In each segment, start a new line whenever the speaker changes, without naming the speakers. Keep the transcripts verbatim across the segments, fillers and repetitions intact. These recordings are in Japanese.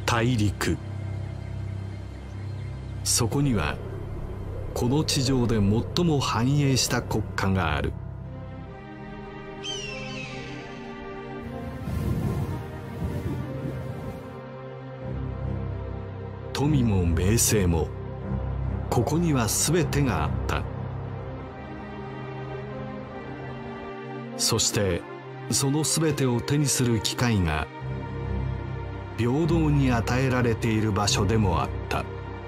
大陸。そこにはこの地上で最も繁栄した国家がある。富も名声もここには全てがあった。そしてその全てを手にする機会が平等に与えられている場所でもあった。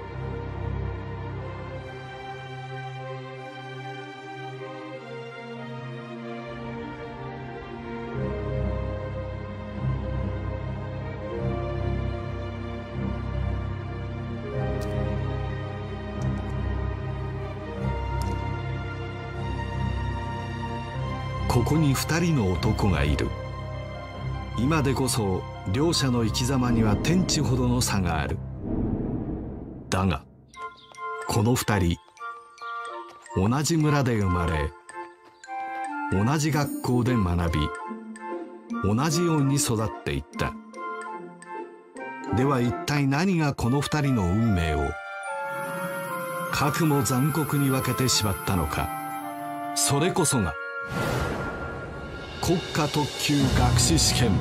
ここに二人の男がいる。今でこそ両者の生き様には天地ほどの差がある。だがこの二人同じ村で生まれ、同じ学校で学び、同じように育っていった。では一体何がこの二人の運命をかくも残酷に分けてしまったのか。それこそが国家特級学士試験。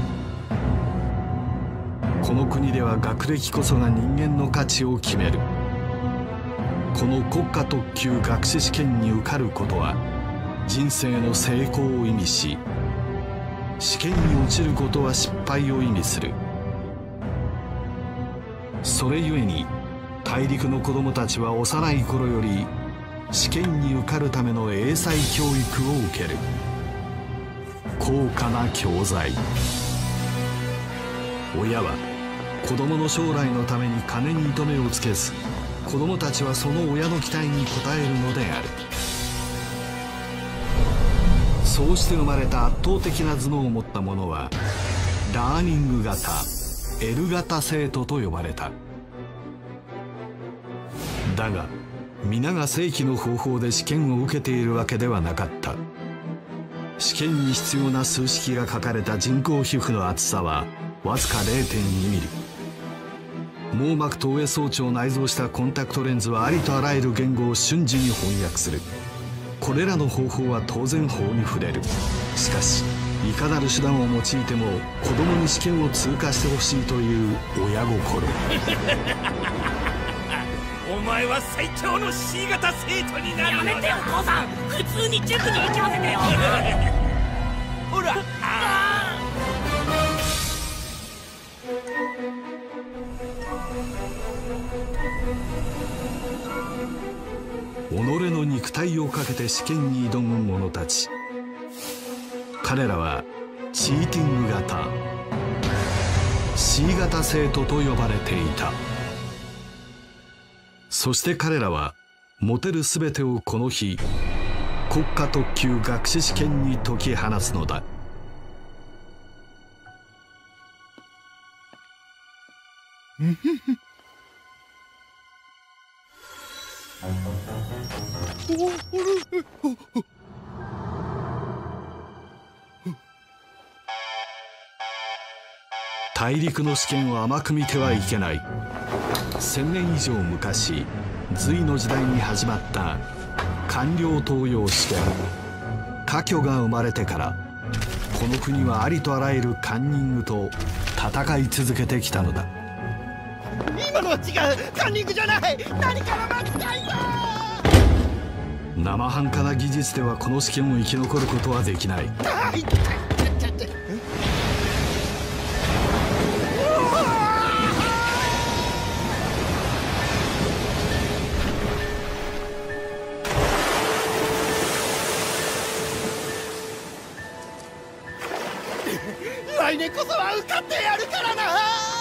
この国では学歴こそが人間の価値を決める。この国家特級学士試験に受かることは人生の成功を意味し、試験に落ちることは失敗を意味する。それゆえに大陸の子供たちは幼い頃より試験に受かるための英才教育を受ける。高価な教材。親は子供の将来のために金に糸目をつけず、子供たちはその親の期待に応えるのである。そうして生まれた圧倒的な頭脳を持った者はラーニング型、L 型生徒と呼ばれた。だが皆が正規の方法で試験を受けているわけではなかった。試験に必要な数式が書かれた人工皮膚の厚さはわずか れいてんにミリ。網膜投影装置を内蔵したコンタクトレンズはありとあらゆる言語を瞬時に翻訳する。これらの方法は当然法に触れる。しかしいかなる手段を用いても子供に試験を通過してほしいという親心。
お前は最強の シー 型生徒になるのだ。
やめてよ父さん、普通に塾に行かせてよ。
ほら、あ
己の肉体をかけて試験に挑む者たち。彼らはチーティング型 シー 型生徒と呼ばれていた。そして彼らは持てる全てをこの日国家特級学士試験に解き放つのだ。大陸の試験を甘く見てはいけない。千年以上昔、隋の時代に始まった官僚登用試験。科挙が生まれてからこの国はありとあらゆるカンニングと戦い続けてきたのだ。
今のは違う、カンニングじゃない、何かの間違いだ。
生半可な技術ではこの試験を生き残ることはできない。
あい来年こそは受かってやるからな。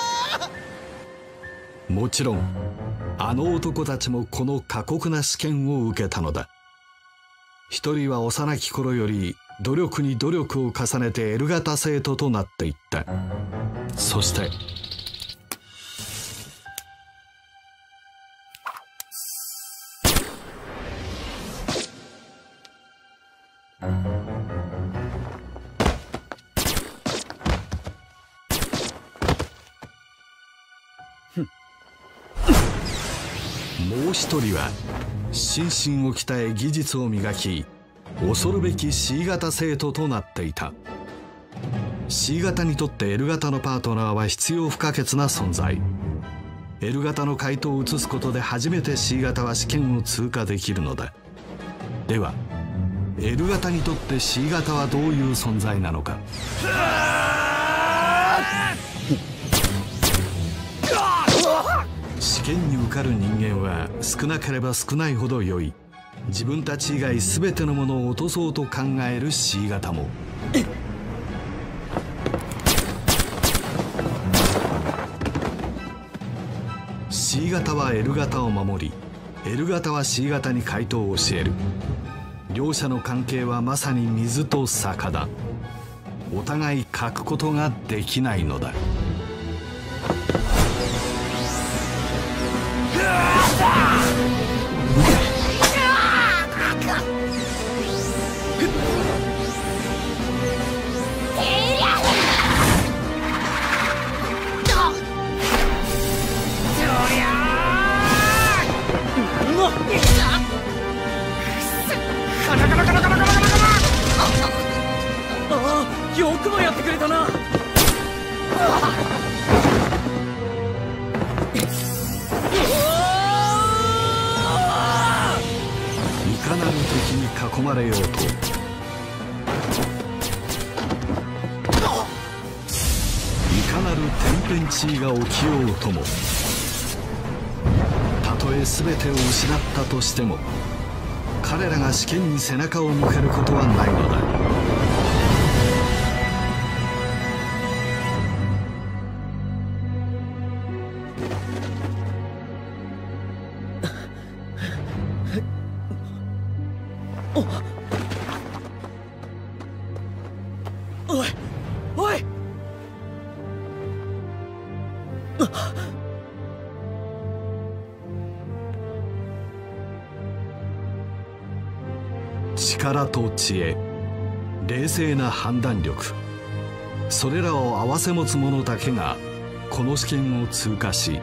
もちろんあの男たちもこの過酷な試験を受けたのだ。一人は幼き頃より努力に努力を重ねて L 型生徒となっていった。そしてもう一人は心身を鍛え技術を磨き恐るべき シー 型生徒となっていた。 シー 型にとって エル 型のパートナーは必要不可欠な存在。 エル 型の回答を移すことで初めて シー 型は試験を通過できるのだ。では エル 型にとって シー 型はどういう存在なのか。試験に受かる人間は少なければ少ないほど良い。自分たち以外全てのものを落とそうと考える シー 型もシー 型は エル 型を守り エル 型は シー 型に回答を教える。両者の関係はまさに水と坂だ。お互い欠くことができないのだ。
よくもやってくれたな。
いかなる敵に囲まれようといかなる天変地異が起きようとも、たとえ全てを失ったとしても彼らが試験に背中を向けることはないのだ。
おいおい、
力と知恵、冷静な判断力、それらを併せ持つ者だけがこの試験を通過し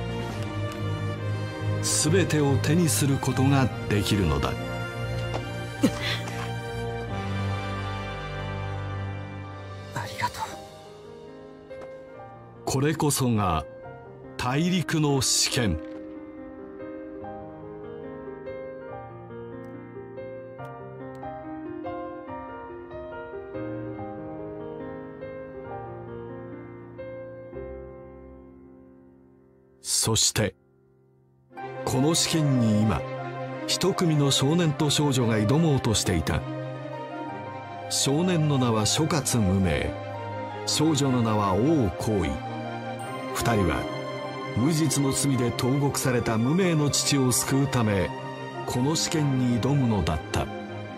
全てを手にすることができるのだ。
ありがとう。
これこそが大陸の試験。そしてこの試験に今一組の少年と少女が挑もうとしていた。少年の名は諸葛無名、少女の名は王行為。二人は無実の罪で投獄された無名の父を救うためこの試験に挑むのだった。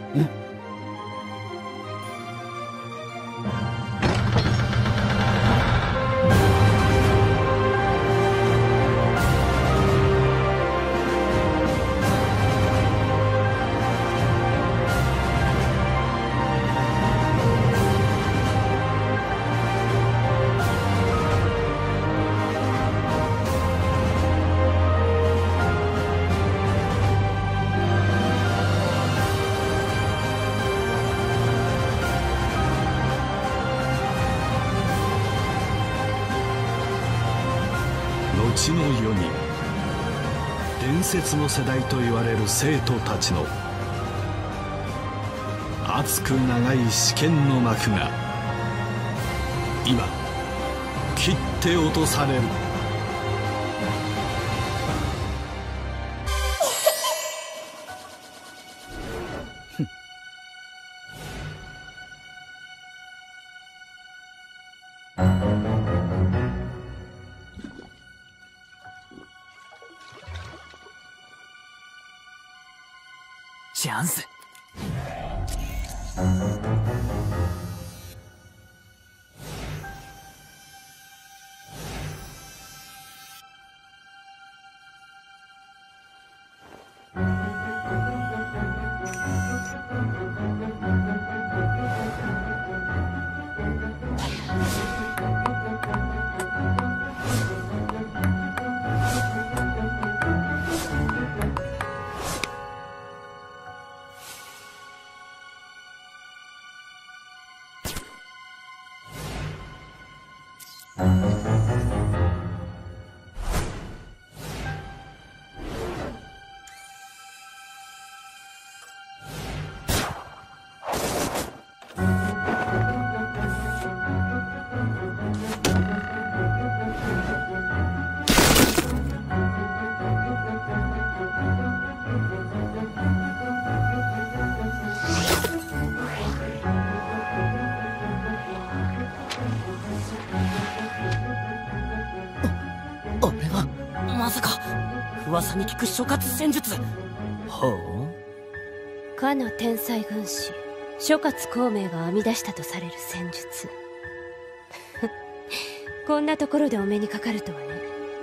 後の世に伝説の世代と言われる生徒たちの熱く長い試験の幕が今切って落とされる。
チャンス。 まさか噂に聞く諸葛戦術。
ほう。
かの天才軍師諸葛孔明が編み出したとされる戦術こんなところでお目にかかるとはね。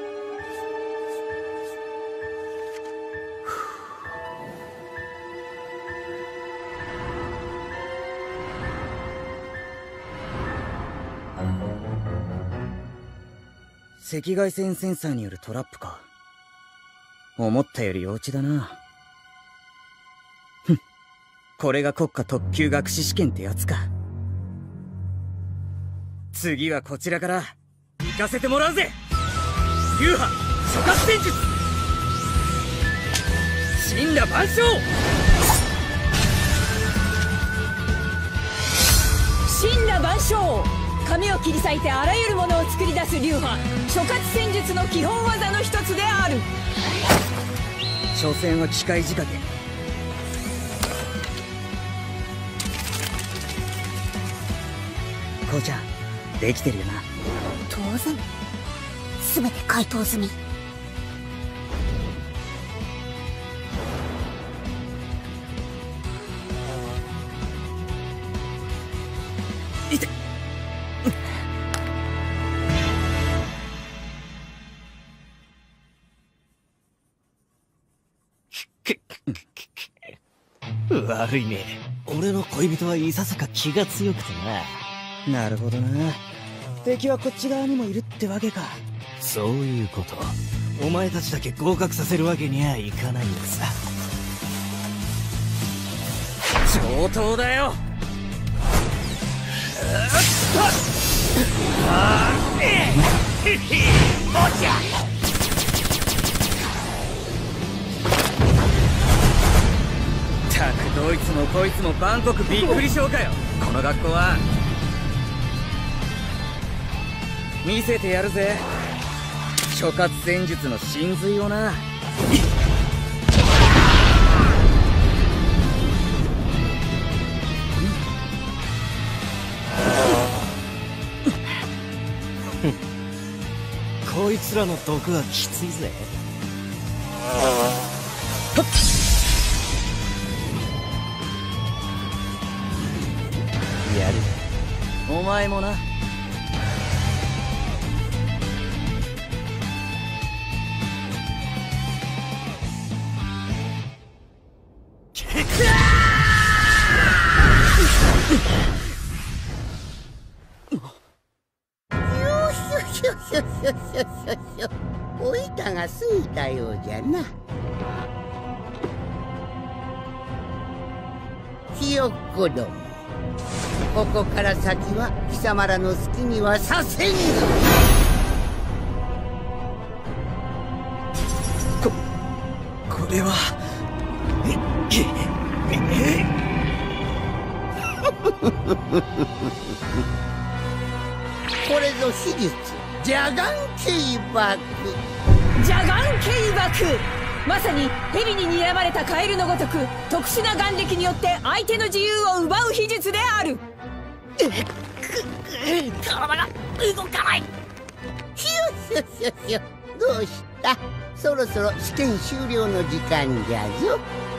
赤外線センサーによるトラップか。思ったより幼稚だな。ふん、これが国家特級学士試験ってやつか。次はこちらから行かせてもらうぜ。流派諸葛戦術神羅万象。
神羅万象、紙を切り裂いてあらゆるものを作り出す流派諸葛戦術の基本技の一つである。
所詮は機械仕掛け。こうちゃんできてるよな。
当然、全て解凍済み。
いて
悪いね。俺の恋人はいささか気が強くて
な。なるほどな。敵はこっち側にもいるってわけか。
そういうこと。お前たちだけ合格させるわけにはいかないんださ。
上等だよ。たくどいつもこいつも万国びっくりしょうかよ。この学校は見せてやるぜ、諸葛戦術の真髄をな。
こいつらの毒はきついぜ。やる。
お前もな。
お板が過ぎたようじゃな。ひよっこども、ここから先は貴様らの好きにはさせんぞ。
ここれは
これぞ史実邪眼警爆。
邪眼警爆、まさに蛇に睨まれたカエルのごとく特殊な眼力によって相手の自由を奪う秘術である。
体が動かない。
ひよひよひよ、どうした？そろそろ試験終了の時間じゃぞ。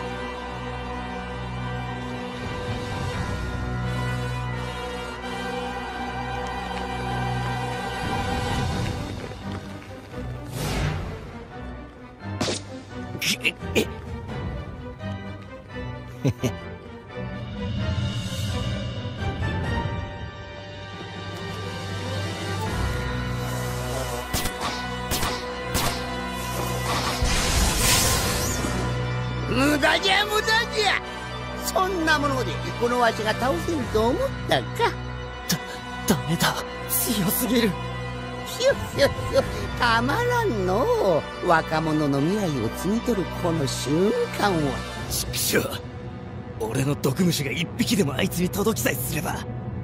無駄じゃ無駄じゃ。そんなものでこのわしが倒せると思ったか。
だダメだ。
強すぎる。
ひゅひゅひゅ、たまらんのう。若者の未来を継ぎ取るこの瞬間は。
畜生、俺の毒虫が一匹でもあいつに届きさえすれば。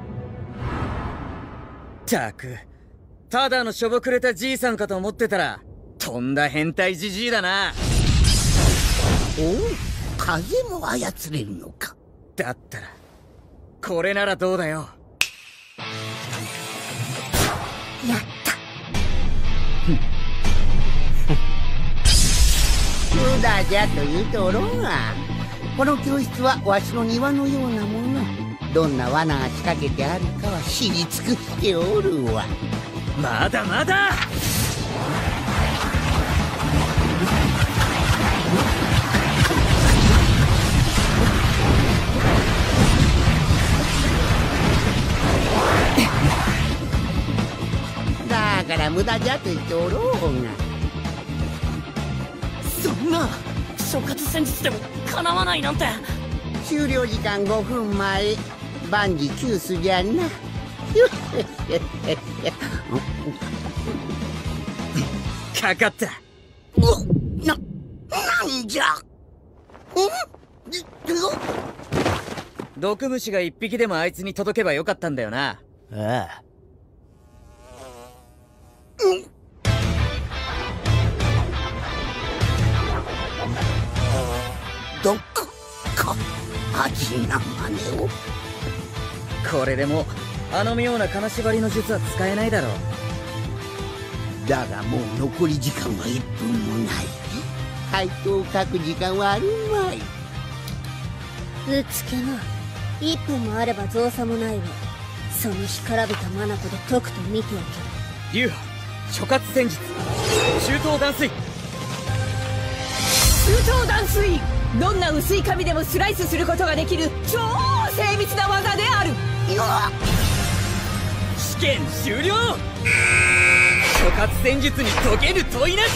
ったく、ただのしょぼくれたじいさんかと思ってたら、とんだ変態じじいだな。
おう、風も操れるのか。
だったらこれならどうだよ。
やった。
無駄じゃと言うとおろうが、この教室はわしの庭のようなもの。どんな罠が仕掛けてあるかは知り尽くしておるわ。
まだまだ。
だから無駄じゃと言っておろうが。
そんな諸葛戦術でもかなわないなんて。
終了時間ごふんまえ、万事休すじゃな。
かかった。
な、なんじゃ。
毒虫が一匹でもあいつに届けばよかったんだよな。
ああ。
どこか味な真似を。
これでもあの妙な金縛りの術は使えないだろう。
だがもう残り時間はいっぷんもない。回答を書く時間はあるまい。
うつけな。いっぷんもあれば造作もないわ。その干からびた眼でとくと見ておけ。
流派諸葛戦術中東断水。
中東断水、どんな薄い紙でもスライスすることができる超精密な技である。
試験終了。諸葛戦術に解ける問いなし。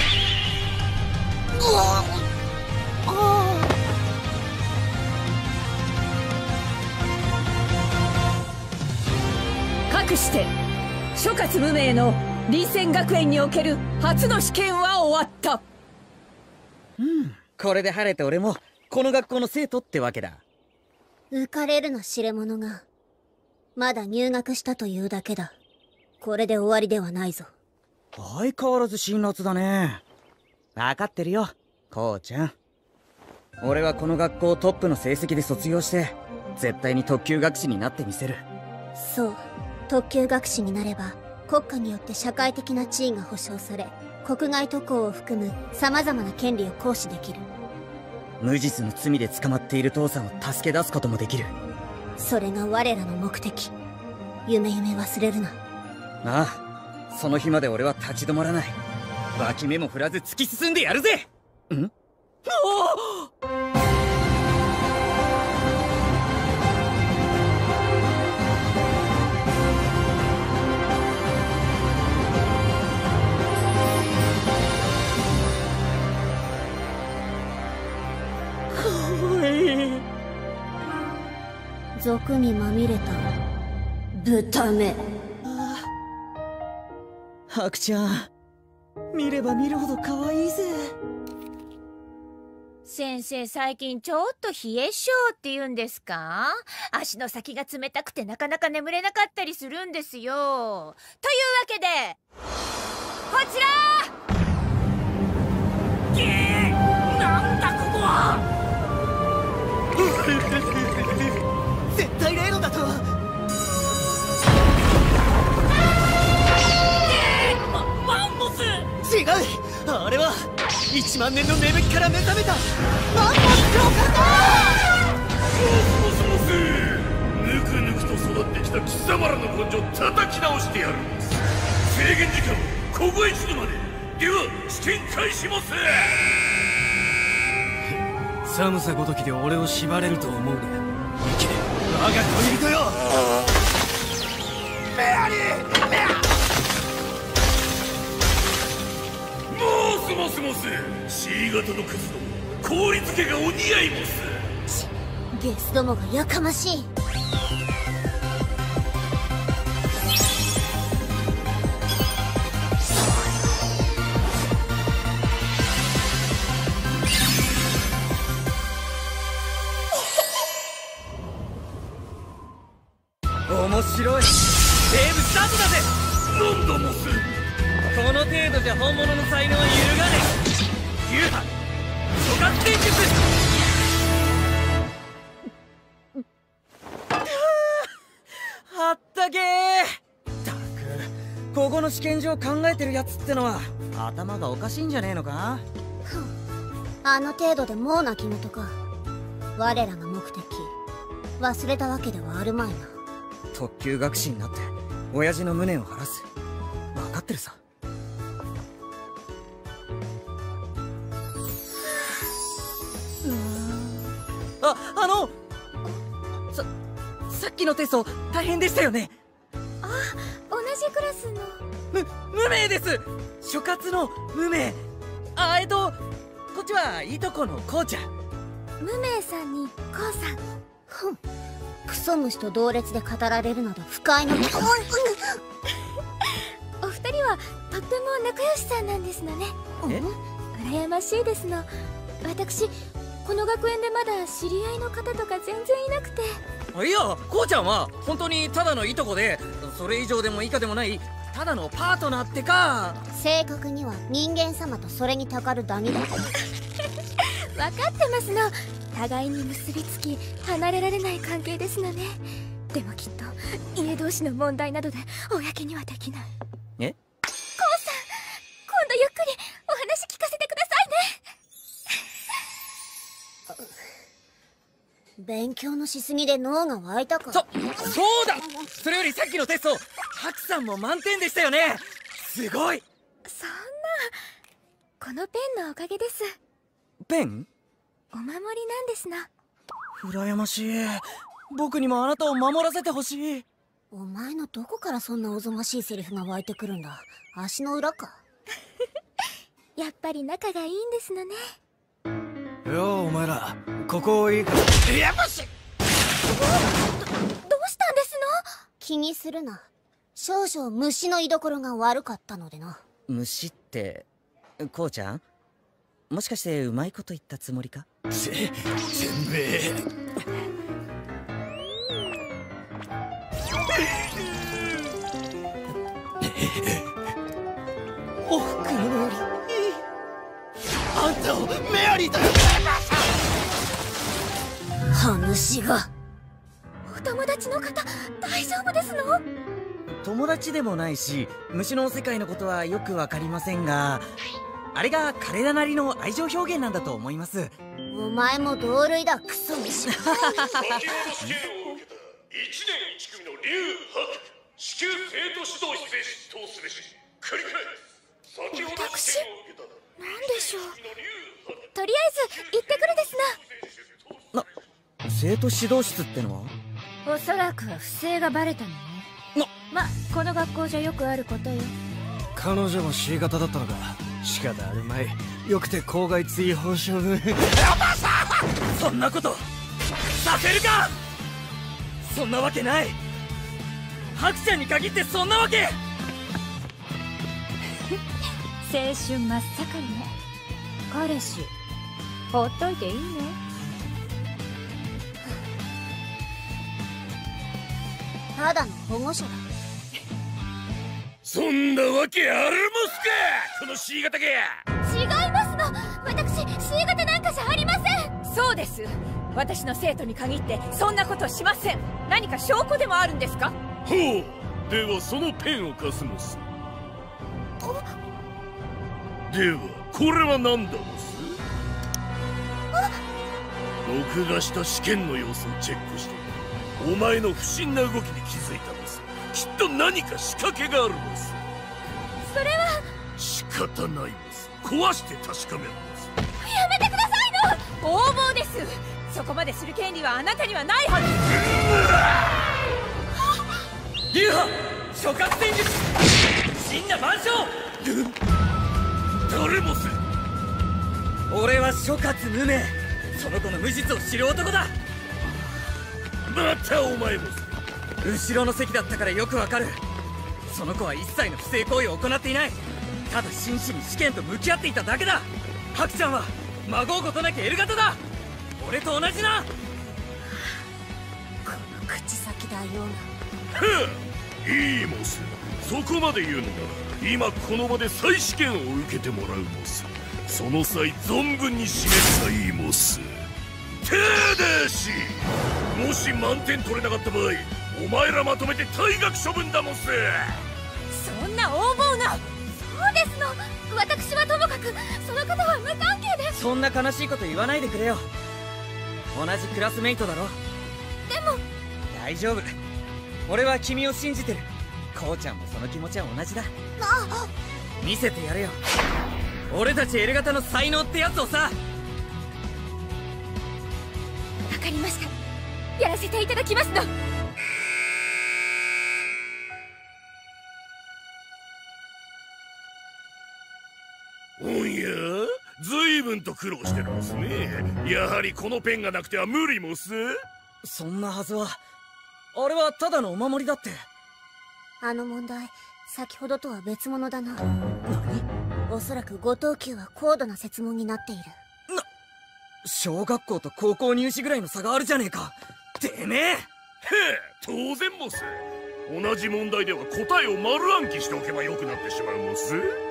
かくして諸葛無名の臨戦学園における初の試験は終わった。
うん、これで晴れて俺もこの学校の生徒ってわけだ。
浮かれるな知れ者が。まだ入学したというだけだ。これで終わりではないぞ。
相変わらず辛辣だね。分かってるよ、こうちゃん。俺はこの学校をトップの成績で卒業して絶対に特級学士になってみせる。
そう、特級学士になれば国家によって社会的な地位が保障され、国外渡航を含む様々な権利を行使できる。
無実の罪で捕まっている父さんを助け出すこともできる。
それが我らの目的。夢夢忘れるな。
ああ、その日まで俺は立ち止まらない。脇目も振らず突き進んでやるぜ。ん？お
俗にまみれた豚目。
ハクちゃん、見れば見るほど可愛いぜ。
先生、最近ちょっと冷え性って言うんですか？足の先が冷たくてなかなか眠れなかったりするんですよ。というわけでこちら。ゲー、なんだここは。
絶対例のだと。
マンモス。
違う、あれはいちまんねんの眠気から目覚めたマンモス教官だ。
モスモスモス、ぬくぬくと育ってきた貴様らの根性叩き直してやる。制限時間ここ一度まで。では試験開始モス。
寒さごときで俺を縛れると思うな。ミキ、我が恋人よ。メアリー、メア
モスモスモス、C 型のクズども、効率気がお似合いモス。
ゲスどもがやかましい。
面白い。セーブスタートだぜ。
なんだモス。
この程度じゃ本物の才能は揺るがねえ。流派諸葛天術。あったけー。ったくここの試験場考えてるやつってのは頭がおかしいんじゃねえのか。
あの程度でもう泣き言か。我らの目的忘れたわけではあるまいな。
特級学士になって親父の無念を晴らす。分かってるさ。あ、あのさ、さっきのテスト大変でしたよね。
あ、同じクラスの
む、無名です。諸葛の無名。あ、えっとこっちはいとこのこうちゃん。
無名さんにこうさん。ふん、クソ虫と同列で語られるなど不快な。
お二人はとっても仲良しさんなんですのね。
え、
羨ましいですの。私この学園でまだ知り合いの方とか全然いなくて。
いや、こうちゃんは本当にただのいとこで、それ以上でも以下でもないただのパートナーってか。
正確には人間様とそれにたかるダニだ。
分かってますの。互いに結びつき離れられない関係ですのね。でもきっと家同士の問題などで公にはできない。
え、
こうさん、今度ゆっくりお話聞かせてくださいね。
勉強のしすぎで脳が湧いたか。
そ、そうだ。それよりさっきのテストハクさんも満点でしたよね。すごい。
そんな、このペンのおかげです。
ペン？
お守りなんですな。
羨ましい。僕にもあなたを守らせてほしい。
お前のどこからそんなおぞましいセリフが湧いてくるんだ。足の裏か。
やっぱり仲がいいんですのね。
ようお前ら、ここいいか。
やばし。
ど、どうしたんですの？
気にするな。少々虫の居所が悪かったのでな。
虫ってこうちゃん、もしかしてうまいこと言ったつもりか。
せ、せんべい。
おふくろより
あんたをメアリーだよ。
羽虫が。
お友達の方大丈夫ですの？
友達でもないし虫の世界のことはよくわかりませんが、あれが彼らなりの愛情表現なんだと思います。
お前も同類だ、クソ虫。
先ほど試験を受けたいちねんいち組の劉白、至急生徒指導室へ出頭すべし。繰り返す。先ほど試験を受けた
何でしょう。とりあえず行ってくるです
な。な、生徒指導室ってのは？
おそらく不正がバレたのね。ま、この学校じゃよくあることよ。
彼女も C 型だったのか。仕方あるまい。よくて校外追放処分。
そんなことさせるか。そんなわけない。ハクちゃんに限ってそんなわけ。
青春真っ盛りね。彼氏ほっといていいの？
ただの保護者だ。
そんなわけあるますか、この C 型が。
違いますの。私 C 型なんかじゃありません。
そうです。私の生徒に限ってそんなことしません。何か証拠でもあるんですか？
ほう、ではそのペンを貸すのす。ではこれは何だモス？僕がした試験の様子をチェックしてお前の不審な動きに気づいたモス。きっと何か仕掛けがあるモス。
それは
仕方ないモス。壊して確かめるモス。
やめてくださいの。
横暴です。そこまでする権利はあなたにはないはず。
流派諸葛戦術神羅万象。
誰モス？
俺は諸葛無名、その子の無実を知る男だ。
またお前モス。
後ろの席だったからよくわかる。その子は一切の不正行為を行っていない。ただ真摯に試験と向き合っていただけだ。ハクちゃんは孫うことなき L 型だ。俺と同じな。
この口先だような
いいモス。そこまで言うのなら今この場で再試験を受けてもらうモス。その際存分に示したいモス。ただしもし満点取れなかった場合、お前らまとめて退学処分だモス。
そんな横暴な。
そうですの。私はともかくその方は無関係で。
そんな悲しいこと言わないでくれよ。同じクラスメイトだろ。
でも
大丈夫、俺は君を信じてる。こうちゃんもその気持ちは同じだ。
あ、
見せてやれよ、俺たち L 型の才能ってやつをさ。
わかりました。やらせていただきますの。
おや、随分と苦労してるモスね。やはりこのペンがなくては無理モス。
そんなはずは。あれはただのお守りだって。
あの問題、先ほどとは別物だな。何？おそらく五等級は高度な設問になっている。
な、小学校と高校入試ぐらいの差があるじゃねえか。てめえ。へえ、
当然モス。同じ問題では答えを丸暗記しておけばよくなってしまうモス。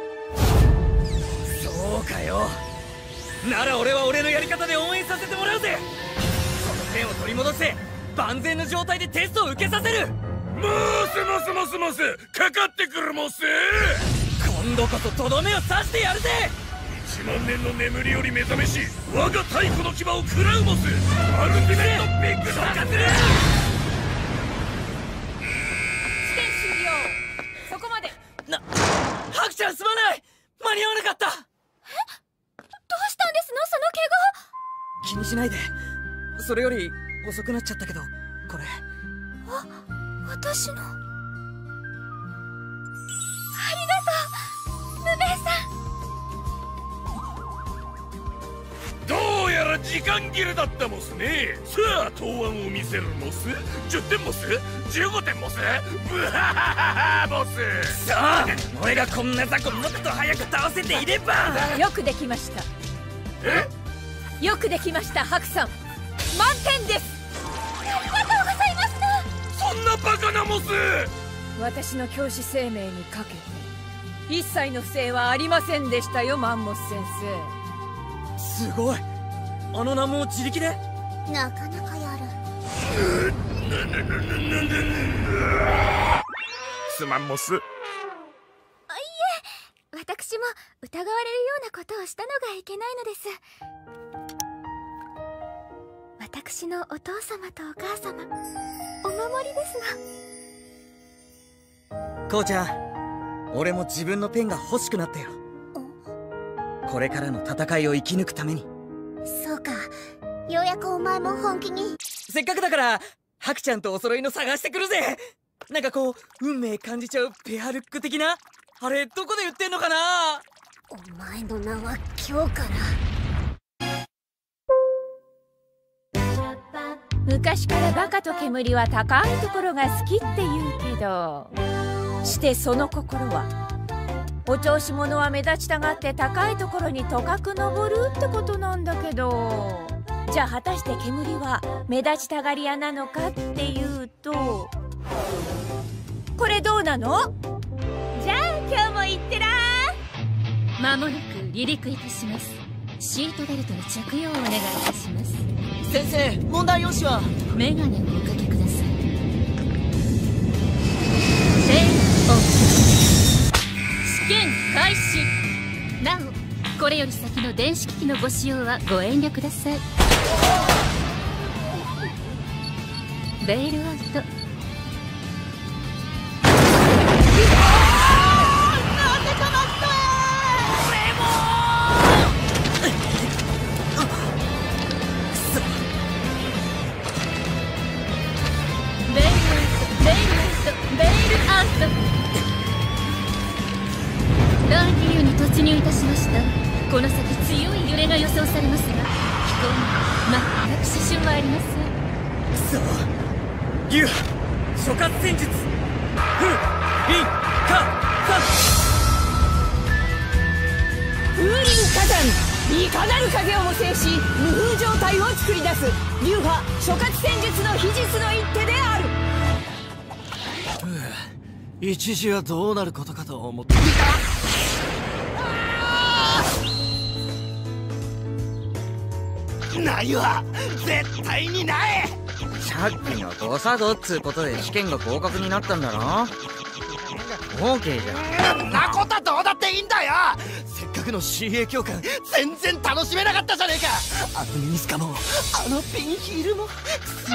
そうかよ。なら俺は俺のやり方で応援させてもらうぜ。そのペンを取り戻して万全の状態でテストを受けさせる。
モスモスモスモス、かかってくるモス。
今度こそとどめを刺してやるぜ。
一万年の眠りより目覚めし我が太古の牙を食らうモス。アルティメットビッグの勝つ。
試験終了。そこまで。
な、ハクちゃんすまない。間に合わなかった。
え、どうしたんですのその怪我。
気にしないで。それより遅くなっちゃったけど、これ。
あ、私の。ありがとう、ルベイさ
ん。どうやら時間切れだったモスね。さあ答案を見せるモス。じゅってんモス、じゅうごてんモス、ブハハハハモス。
さあ、俺がこんな雑魚もっと早く倒せていれば。
よくできました。
え？
よくできました、ハクさん。満点です。
ありがとうございます。
そんなバカなモス。
私の教師生命にかけて一切の不正はありませんでしたよ、マンモス先
生。すごい。あの難問を自力で。
なかなかやる。
すまんモス。
あ、いいえ、私も疑われるようなことをしたのがいけないのです。私のお父様とお母様、お守りです
な。こうちゃん、俺も自分のペンが欲しくなったよ。これからの戦いを生き抜くために。
そうか、ようやくお前も本気に。
せっかくだからハクちゃんとお揃いの探してくるぜ。なんかこう運命感じちゃうペアルック的な。あれどこで売ってんのかな。
お前の名は今日から。
昔からバカと煙は高いところが好きって言うけど、してその心はお調子者は目立ちたがって高いところにとかく登るってことなんだけど、じゃあ果たして煙は目立ちたがり屋なのかっていうと、これどうなの？じゃあ今日も行ってらー。
間もなく離陸いたします。シートベルトの着用をお願いいたします。
先生、問題用紙は？
メガネをおかけください。テイクオフ。試験開始。なお、これより先の電子機器のご使用はご遠慮ください。ベイルアウト。ダーキューに突入いたしました。この先強い揺れが予想されますが、飛行に全く支障はありません。
くそ、竜波諸葛戦術、フーリンカザン。
風林火山、いかなる影をも制し無風状態を作り出す流派諸葛戦術の秘術の一手である。
一時はどうなることかと思って。
ないわ、絶対にない。
さっきの誤作動っつうことで試験が合格になったんだろ。オーケーじゃん。
んなことはどうだっていいんだよ。せっかくの シーエー 教官全然楽しめなかったじゃねえか。あのミニスカもあのピンヒールもくそ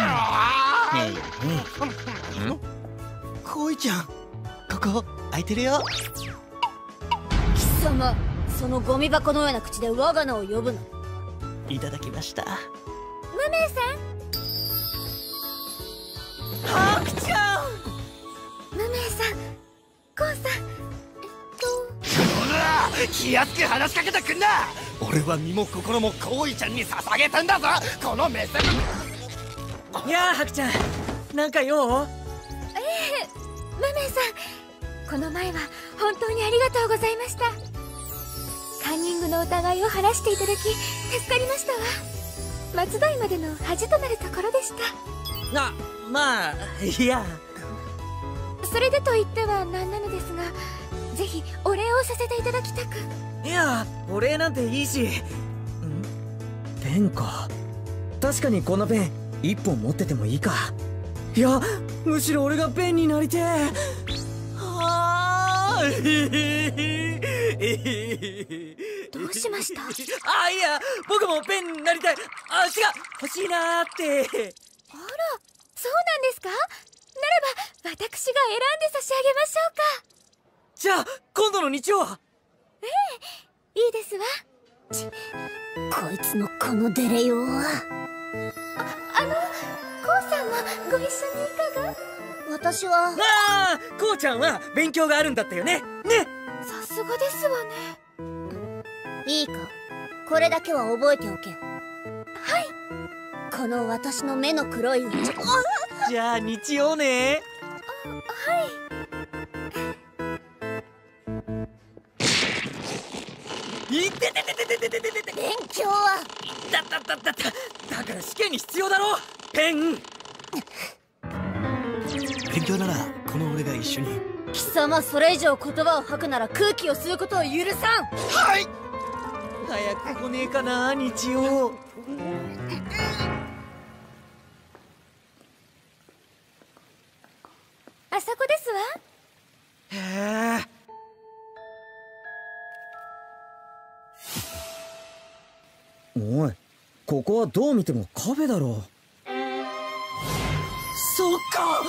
ー。こいちゃん、ここ空いてるよ。
貴様、そのゴミ箱のような口で我が名を呼ぶな。
いただきました。
無名さん。
ハクちゃん。
無名さん、コウさん、えっと
ほら、気安く話しかけてくんな。俺は身も心もこいちゃんに捧げてんだぞ、この目線。
いやあ、ハクちゃん、なんか用？
ええ、無名さん、この前は本当にありがとうございました。カンニングの疑いを晴らしていただき助かりましたわ。松代までの恥となるところでした。
な、まあ、いや。
それでと言ってはなんなのですが、ぜひお礼をさせていただきたく。
いや、お礼なんていいし。ん？ペンか。確かにこのペン一本持っててもいいか。いや、むしろ俺がペンになりてえ。はあ。
どうしました？
あ、いや、僕もペンになりたい。あ、違う、欲しいなーって。
あら、そうなんですか？ならば私が選んで差し上げましょうか。
じゃあ今度の日曜は？
ええ、いいですわ。
ち、こいつのこのデレ用は。
あ、あの、コウさんもご一緒にいかが？
私は。
ああ、コウちゃんは勉強があるんだったよね。ね。
さすがですわね。
いいか、これだけは覚えておけ。
はい。
この私の目の黒いうち。
じゃあ日曜ね。
はい。
いてててててててててて。
勉強は。
だだだだだ。だから試験に必要だろ。ペン。
勉強ならこの俺が一緒に。
貴様、それ以上言葉を吐くなら空気を吸うことを許さん。
はい。
早く来ねえかな、日曜。
あそこですわ。
へえ。おい、ここはどう見てもカフェだろ。そっか。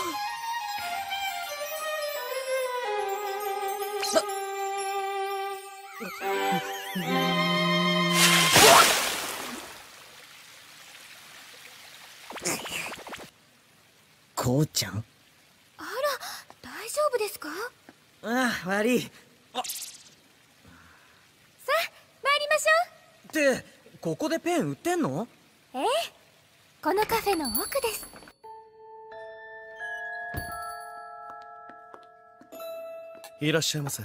こうちゃん。
あら、大丈夫ですか？
ああ、悪い。あ、
さあ参りましょ
う。ってここでペン売ってんの？
ええ、このカフェの奥です。
いらっしゃいませ。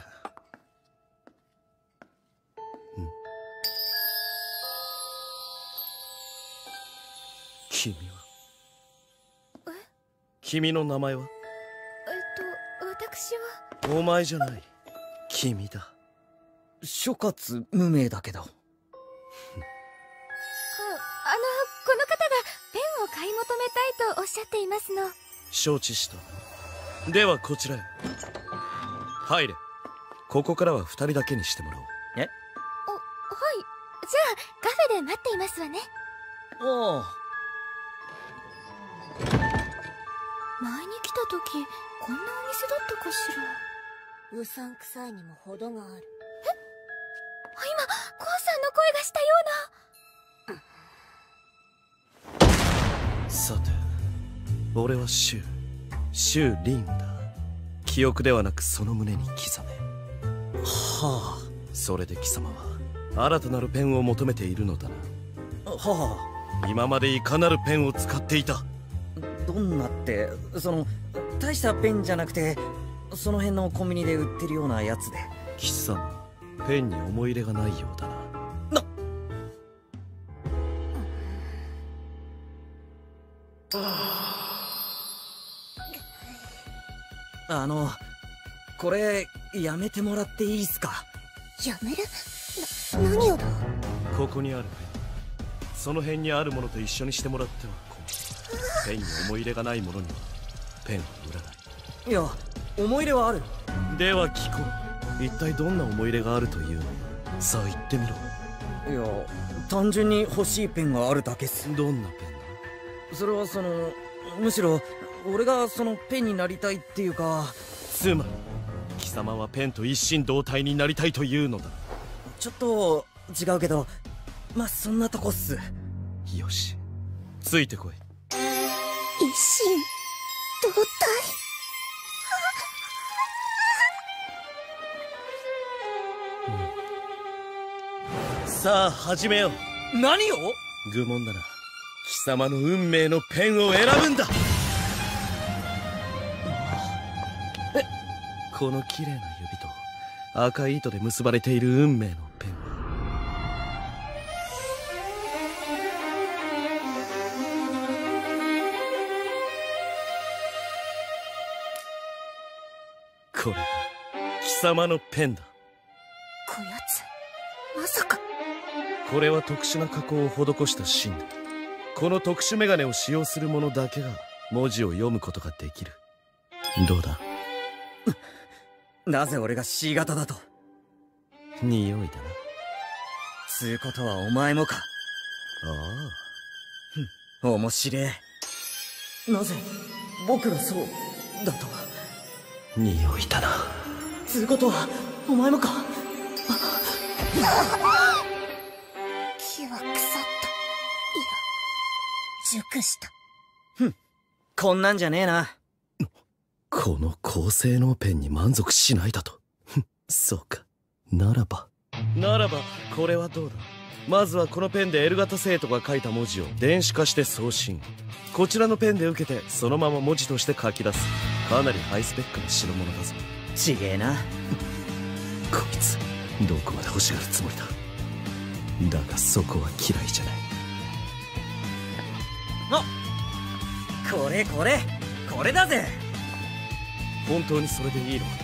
君は？
え？
君の名前は？
えっと、私は。
お前じゃない、君だ。
諸葛無名だけど。
あ、あの、この方がペンを買い求めたいとおっしゃっていますの。
承知した。ではこちらへ入れ。ここからは二人だけにしてもらおう。
え？
お、はい。じゃあカフェで待っていますわね。
おお。
前に来た時こんなお店だったかしら。
うさんくさいにも程がある。
え？今コウさんの声がしたよ
うな。さて、俺はシュウシュウリンだ。記憶ではなくその胸に刻め。はあ。それで貴様は新たなるペンを求めているのだな。
は
あ。今までいかなるペンを使っていた？
どんなって、その大したペンじゃなくて、その辺のコンビニで売ってるようなやつで。
貴様、ペンに思い入れがないようだな。
なあの、 これやめてもらっていいっすか？
やめる？な、何をだ？
ここにあるペン、その辺にあるものと一緒にしてもらっては困る。ペンに思い入れがないものにはペンは売らない。
いや、思い入れはある。
では聞こう。一体どんな思い入れがあるというの？さあ言ってみろ。
いや、単純に欲しいペンがあるだけっす。
どんなペンだ？
それはその、むしろ俺がそのペンになりたいっていうか。
つまり貴様はペンと一心同体になりたいというのだ。
ちょっと違うけど、まあそんなとこっす。
よし、ついてこい。
一心同体。
さあ始めよう。
何を？
愚問だな。貴様の運命のペンを選ぶんだ。
え、
この綺麗な指と赤い糸で結ばれている運命のペンは、これが貴様のペンだ。
こやつ、まさか。
これは特殊な加工を施した芯だ。この特殊メガネを使用する者だけが文字を読むことができる。どうだ？
なぜ俺が シー 型だと？
匂いだな。
つうことはお前もか。ああ。ふん、面白え。なぜ僕がそうだと？
匂いだな。
つうことはお前もか。
木は腐った。いや、熟した。
ふん、こんなんじゃねえな。
この高性能ペンに満足しないだと？そうか。ならばならばこれはどうだ。まずはこのペンで エル 型生徒が書いた文字を電子化して送信。こちらのペンで受けてそのまま文字として書き出す。かなりハイスペックな代物だぞ。
ちげえな。
こいつどこまで欲しがるつもりだ。だがそこは嫌いじゃない。
あ、これこれこれだぜ。
本当にそれでいいのか？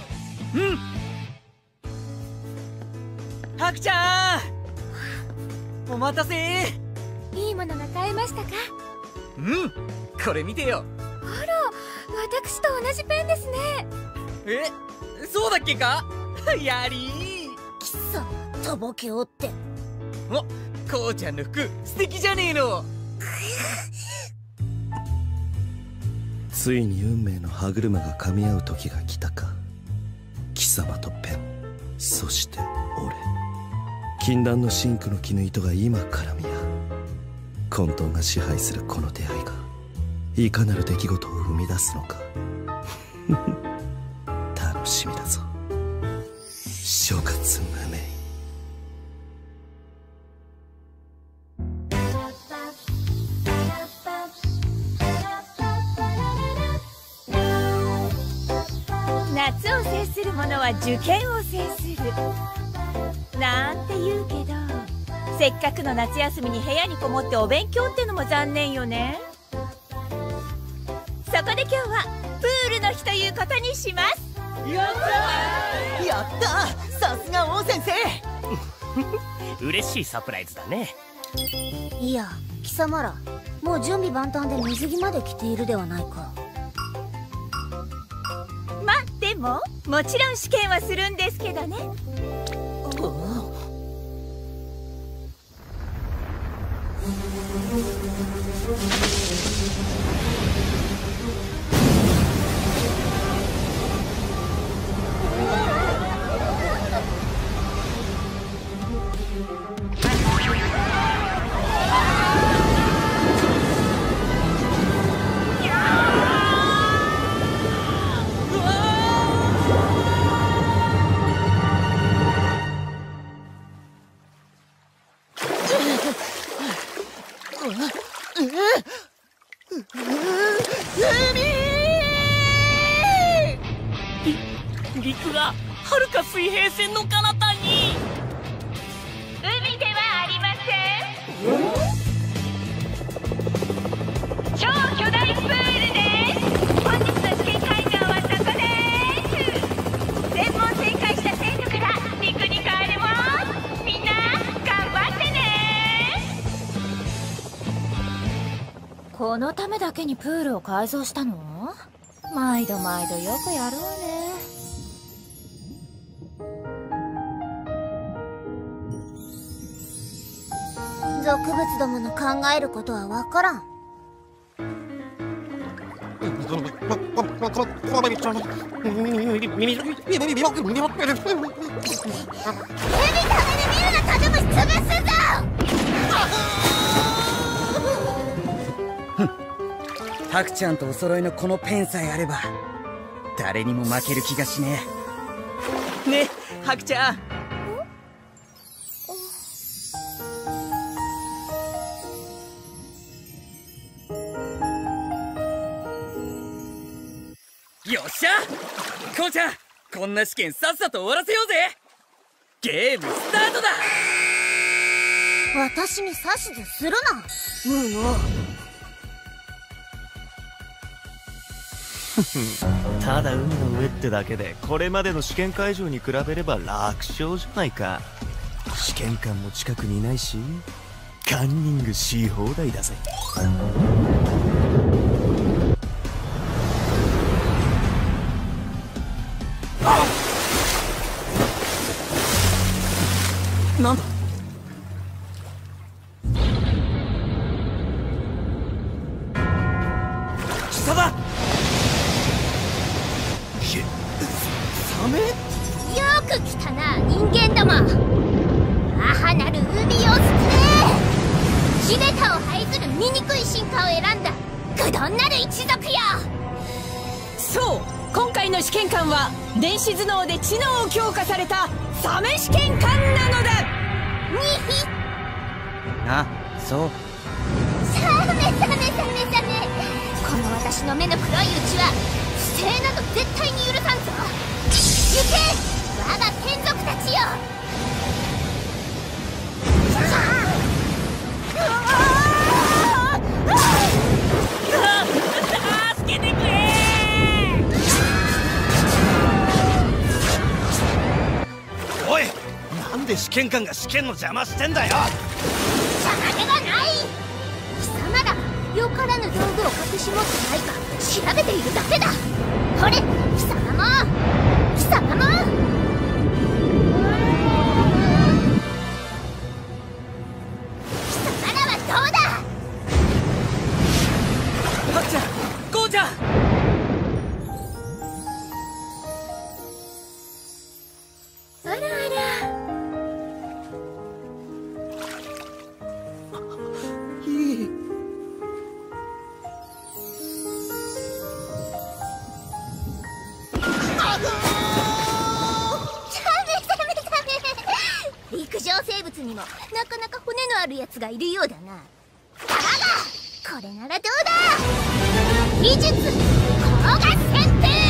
うん。ハクちゃん、お待たせ。
いいものが買えましたか？
うん、これ見てよ。
あら、私と同じペンですね。
え、そうだっけか？やりー。
貴様、とぼけおって。
お、こうちゃんの服素敵じゃねえの。
ついに運命の歯車が噛み合う時が来たか。貴様とペン、そして俺。禁断の真紅の絹糸が今絡み合う。混沌が支配するこの出会いがいかなる出来事を生み出すのか。楽しみだぞ、諸葛無名。
夏を制する者は受験を制するなんて言うけど、せっかくの夏休みに部屋にこもってお勉強ってのも残念よね。そこで今日はプールの日ということにします。
やったー、やったー、さすが王先
生。嬉しいサプライズだね。
いや、貴様らもう準備万端で水着まで着ているではないか。
まあでももちろん試験はするんですけどね。
陸が遥か水平線の彼方に。
海ではありません。超巨大プールです。本日の試験会場はそこです。 だけにプールを改造したの？毎度毎度よくやるわね。
俗物どもの考えることはわからん。
ハクちゃんとお揃いのこのペンさえあれば誰にも負ける気がしねえ。ねえハクちゃん。よっしゃこうちゃん、こんな試験さっさと終わらせようぜ。ゲームスタートだ。
私に指図するなムーノ。
ただ海の上ってだけでこれまでの試験会場に比べれば楽勝じゃないか。試験官も近くにいないしカンニングし放題だぜ。
なんだ貴様。
サメ？よく来たな人間ども。母なる海を救え。地べたを這いずる醜い進化を選んだ愚鈍なる一族よ。
そう、今回の試験官は電子頭脳で知能を強化されたサメ試験官なのだ。
にひ
あ、そう。
サメサメサメサメ。この私の目の黒いうちは不正など絶対に許さんぞ。行け我が眷属たちよ。
助けてくれ。
おい、なんで試験官が試験の邪魔してんだよ。
邪魔ではない。貴様らよからぬ道具を隠し持ってないか調べているだけだ。ほれ貴様も貴様も。貴様らはどうだ。
ハクちゃん、ゴーちゃん。
あらあら。
いい。
陸上生物にもなかなか骨のあるやつがいるようだな。だがこれならどうだ。技術光合旋風。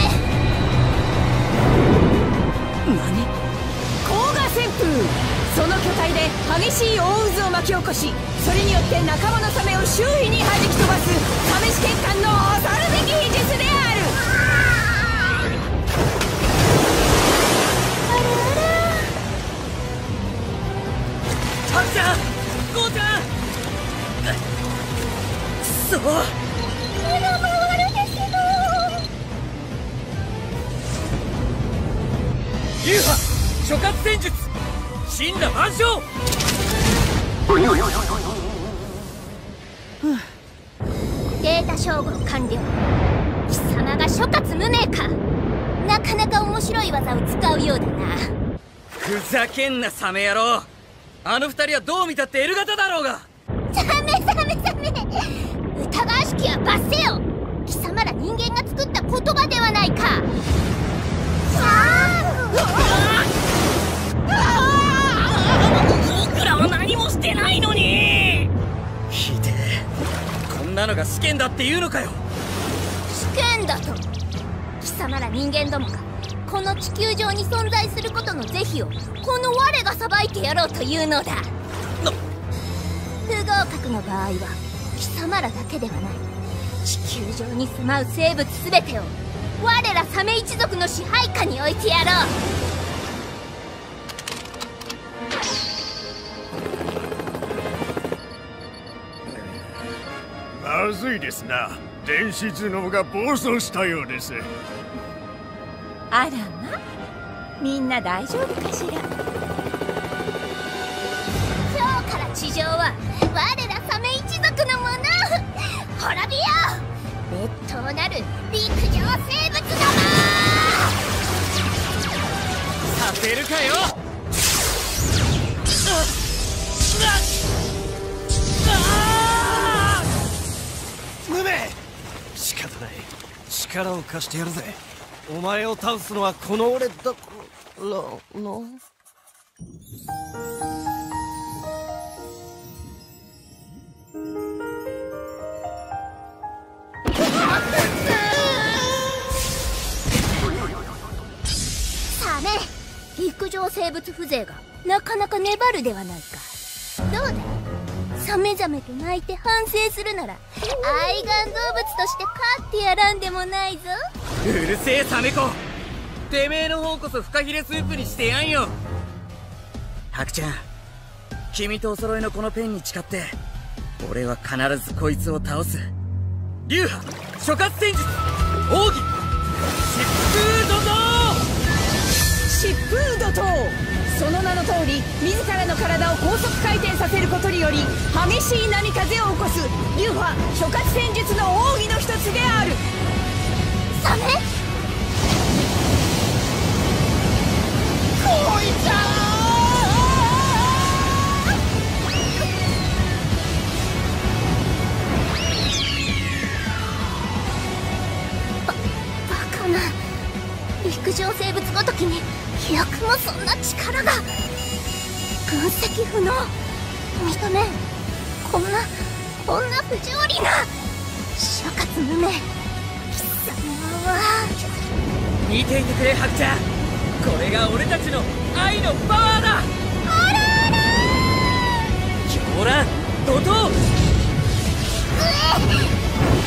何？光合旋風。その巨体で激しい大渦を巻き起こし、それによって仲間のサメを周囲に弾き飛ばすサメ試験官の恐るべき秘術である。
ハクちゃん、ゴーちゃん。くそ。
目が回るですけど。
ユーハ諸葛戦術神羅万象。
データ照合完了。貴様が諸葛無名か。なかなか面白い技を使うようだな。
ふざけんなサメ野郎。あの二人はどう見たって L 型だろうが。
サメサメサメ。疑わしきは罰せよ。貴様ら人間が作った言葉ではないか。
僕らは何もしてないのに。
ひでえ。こんなのが試験だって言うのかよ。
試験だと。貴様ら人間どもがこの地球上に存在することの是非をこの我が裁いてやろうというのだ。不合格の場合は貴様らだけではない、地球上に住まう生物全てを我らサメ一族の支配下に置いてやろう。
ま
まずいですな。電子頭脳が暴走したようです。
あらま、みんな大丈夫かしら。
今日から地上は我らサメ一族のもの。滅びよう、劣等なる陸上生物ども。
させるかよ。
ムメ、仕方ない、力を貸してやるぜ。お前を倒すのはこの俺だからの。
サメ、陸上生物風情がなかなか粘るではないか。どうだ、サメザメと泣いて反省するなら愛玩動物として飼ってやらんでもないぞ。
うるせえサメ子、てめえの方こそフカヒレスープにしてやんよ。ハクちゃん、君とお揃いのこのペンに誓って、俺は必ずこいつを倒す。流派諸葛戦術奥義疾風怒涛。
疾風怒涛、その名の通り自らの体を高速回転させることにより激しい波風を起こす流派諸葛戦術の奥義の一つである。
サメ、
こいつゃ
バカな、陸上生物ごときによくもそんな力が。分析不能、認めん。こんなこんな不条理な諸葛無名、貴様は。
見ていてくれハクちゃん、これが俺たちの愛のパワーだ。
あらあら
狂乱怒涛。うえ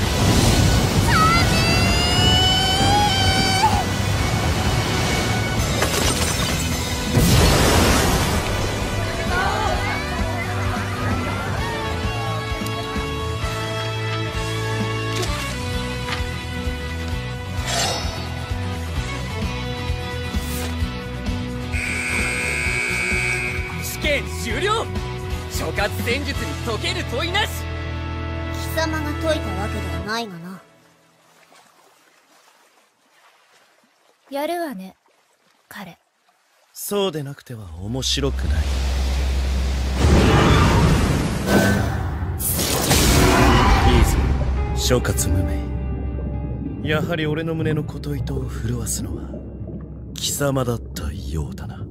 終了。諸葛戦術に解ける問いなし。
貴様が解いたわけではないがな。
やるわね、彼。
そうでなくては面白くない。いいぞ諸葛無名、やはり俺の胸の琴糸を震わすのは貴様だったようだな。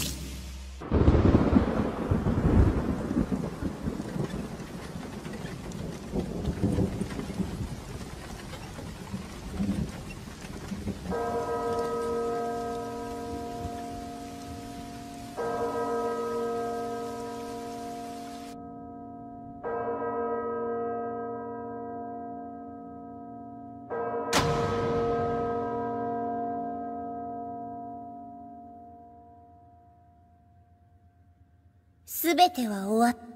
すべては終わった。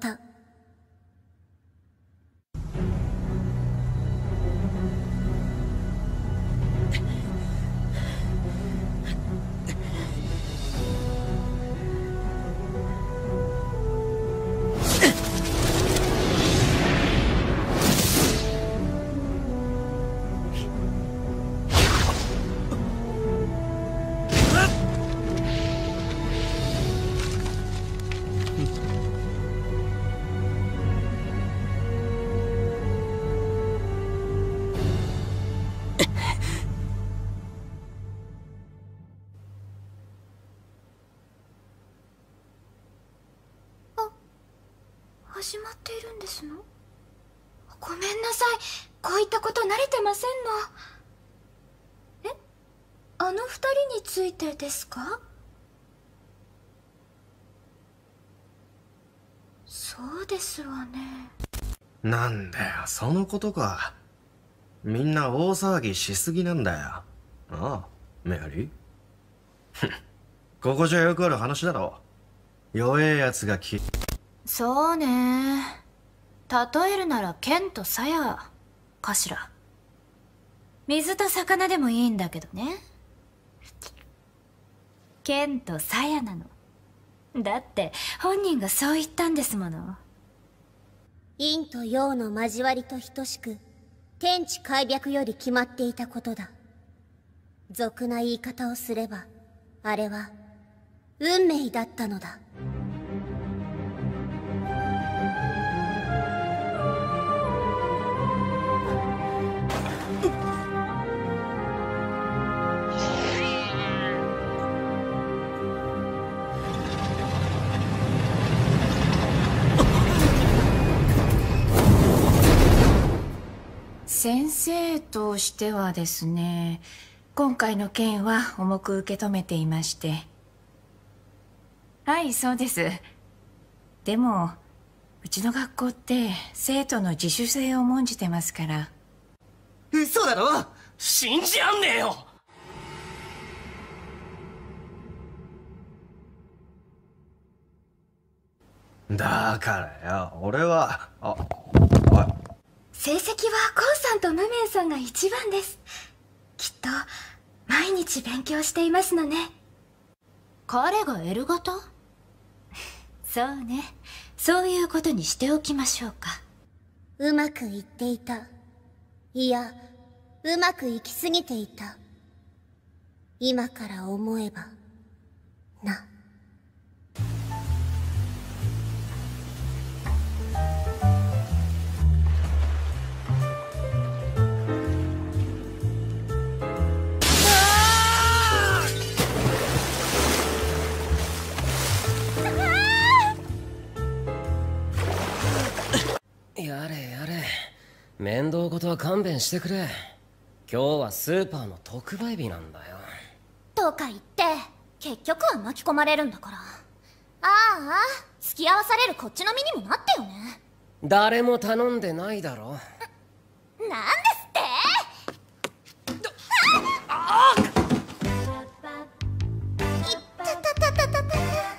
始まっているんですの？ごめんなさい、こういったこと慣れてませんの。え、あの二人についてですか？そうですわね。
なんだよそのことか。みんな大騒ぎしすぎなんだよ。ああメアリーここじゃよくある話だろ。弱えやつがき
そうね。例えるならケンとサヤ。
かしら。水と魚でもいいんだけどね。剣と鞘なの。だって本人がそう言ったんですもの。
陰と陽の交わりと等しく天地開闢より決まっていたことだ。俗な言い方をすればあれは運命だったのだ。
先生としてはですね、今回の件は重く受け止めていまして。はい、そうです。でもうちの学校って生徒の自主性を重んじてますから。
嘘だろ、信じらんねえよ。
だからよ、俺はあ
成績はコウさんとムメンさんが一番です。きっと毎日勉強していますのね。
彼が エル 型？そうね、そういうことにしておきましょうか。
うまくいっていた。いや、うまくいきすぎていた。今から思えばな。
やれやれ、面倒事は勘弁してくれ。今日はスーパーの特売日なんだよ。
とか言って結局は巻き込まれるんだから。ああ、付き合わされるこっちの身にもなってよね。
誰も頼んでないだろ。
なんですって
ああ
いったたたたたた。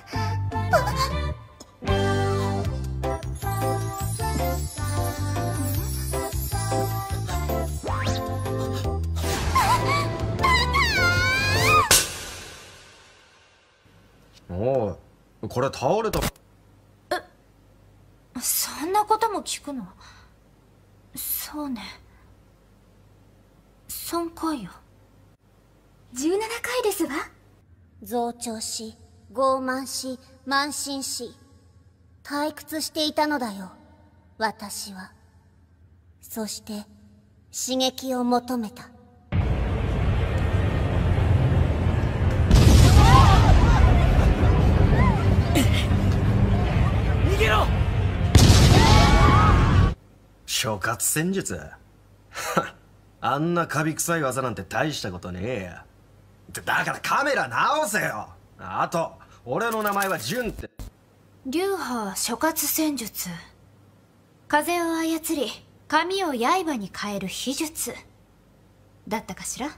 おい、これ倒れた。
え、そんなことも聞くの？そうね、さんかいよ。
じゅうななかいですわ。
増長し傲慢し慢心し退屈していたのだよ、私は。そして刺激を求めた。
逃げろ。
諸葛戦術あんなカビ臭い技なんて大したことねえや。だからカメラ直せよ。あと俺の名前はジュンって。
流派諸葛戦術。風を操り髪を刃に変える秘術だったかしら。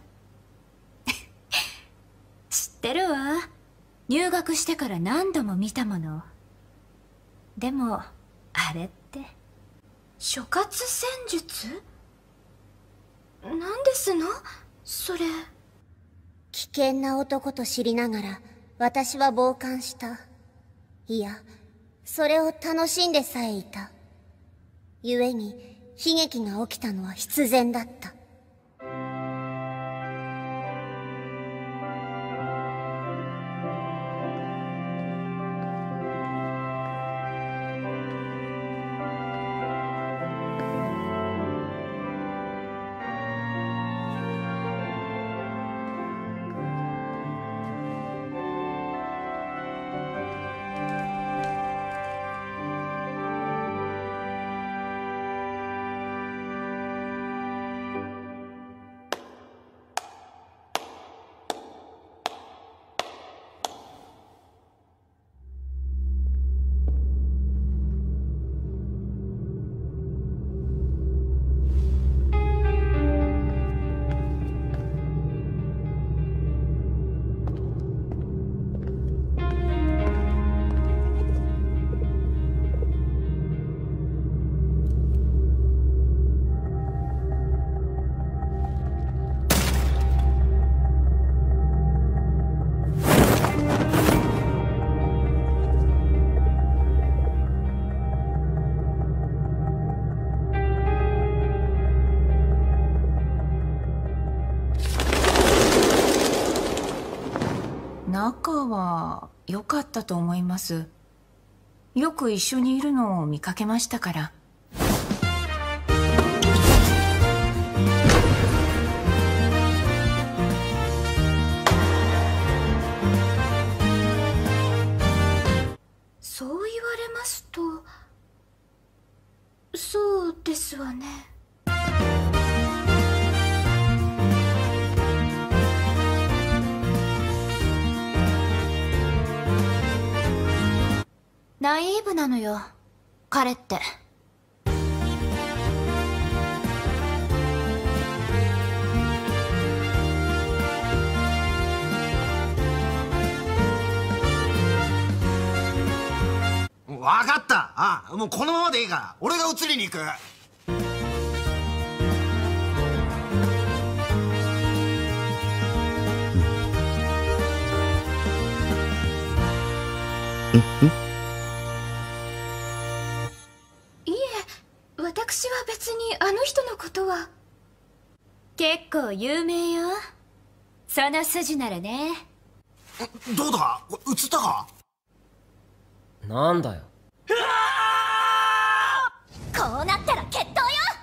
知ってるわ。入学してから何度も見たもの。でもあれって諸葛戦術？
何ですのそれ。
危険な男と知りながら私は傍観した。いや、それを楽しんでさえいた。故に悲劇が起きたのは必然だった。
仲は良かったと思います。よく一緒にいるのを見かけましたから。
そう言われますと、そうですわね。ナイーブなのよ、彼って。
わかった。ああ、もうこのままでいいから俺が移りに行く。
いえ、私は別にあの人のことは。結構有名よ、その筋ならね。
どうだ、映ったか。
なんだよ。
こうなったら決闘よ。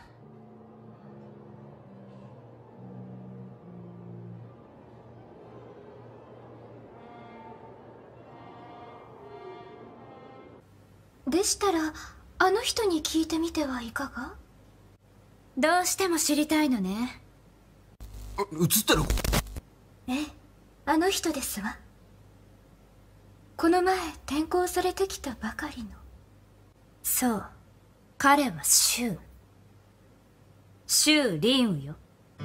でしたらあの人に聞いてみてはいかが。
どうしても知りたいのね。
映ってる。
ええ、あの人ですわ。この前転校されてきたばかりの。
そう、彼はシュウ。シュウ・リンウよ。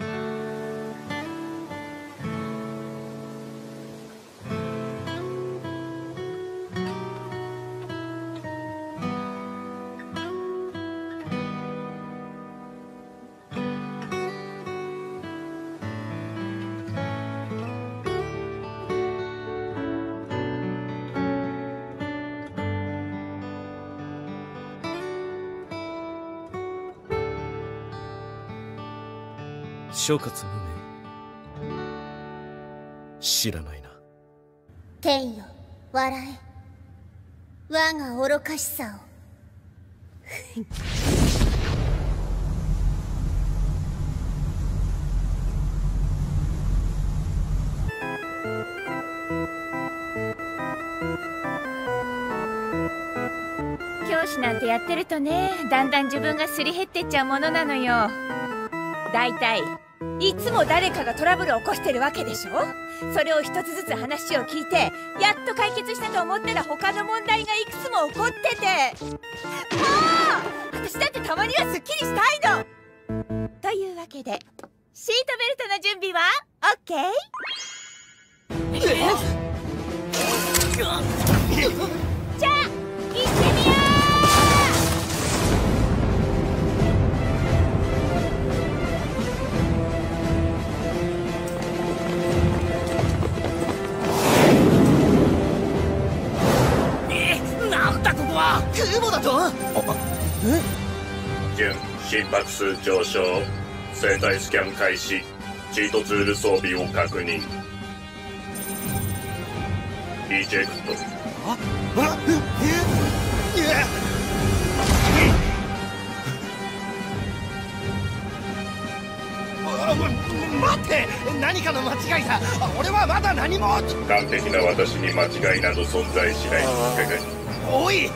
諸葛無名、知らないな。
天よ、笑え。我が愚かしさを。
教師なんてやってるとね、だんだん自分がすり減ってっちゃうものなのよ。だいたいいつも誰かがトラブルを起こしてるわけでしょ。それを一つずつ話を聞いてやっと解決したと思ったら他の問題がいくつも起こってて、もう私だってたまにはすっきりしたいの。というわけでシートベルトの準備は オッケー？ じゃあ行ってみよう。
空母だと。
え？準心拍数上昇、生体スキャン開始、チートツール装備を確認。リジェクト。
ああええ待って、何かの間違いだ。俺はまだ何も。
完璧な私に間違いなど存在しない。
おい。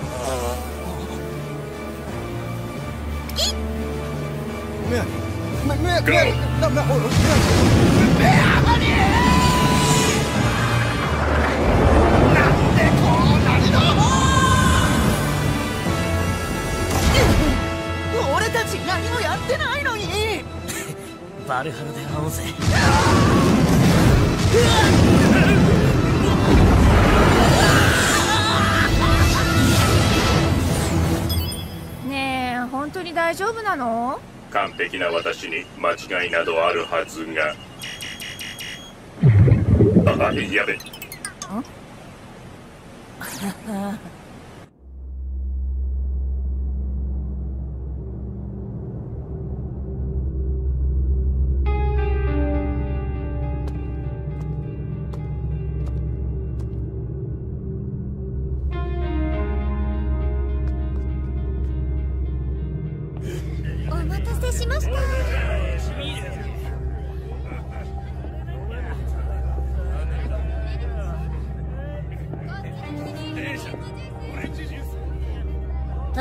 メアリー、メアリー、メアリー、な、な、おい、メアリー、メアリー。なんでこうなるの？俺たち何もやってないのに。
バルハラで会おうぜ。
ねえ、本当に大丈夫なの？
完璧な私に間違いなどあるはずが。あ、やべ。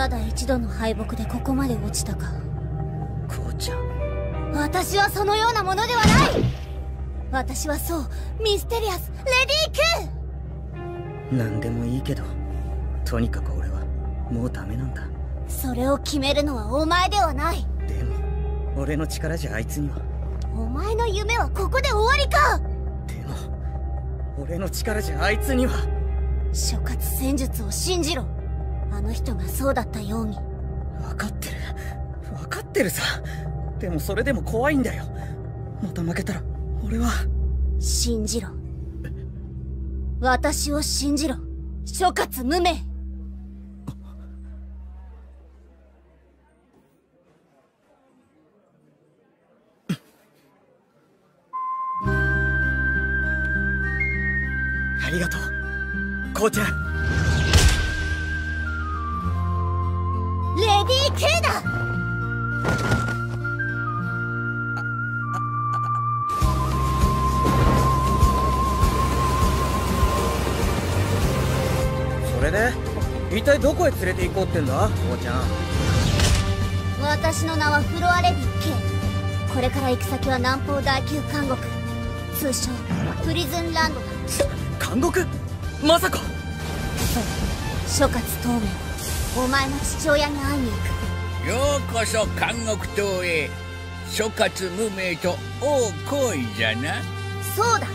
ただ一度の敗北でここまで落ちたか。
こうちゃん、
私はそのようなものではない。私はそう、ミステリアスレディー・クー。
何でもいいけど、とにかく俺はもうダメなんだ。
それを決めるのはお前ではない。
でも俺の力じゃあいつには。
お前の夢はここで終わりか。
でも俺の力じゃあいつには。
諸葛戦術を信じろ。あの人がそうだったように。
分かってる分かってるさ。でもそれでも怖いんだよ。また負けたら俺は。
信じろ。私を信じろ、諸葛無名。
ありがとう、こうちゃん。
レディー・ケーだ。
それで一体どこへ連れて行こうってんだ、こうちゃん。
私の名はフロア・レディー・ケー。これから行く先は南方第九監獄、通称プリズンランドだ。
監獄？まさか。
そう、諸葛孔明、お前の父親に会いに行く。
ようこそ監獄島へ。諸葛無名と王行為じゃな。
そうだ。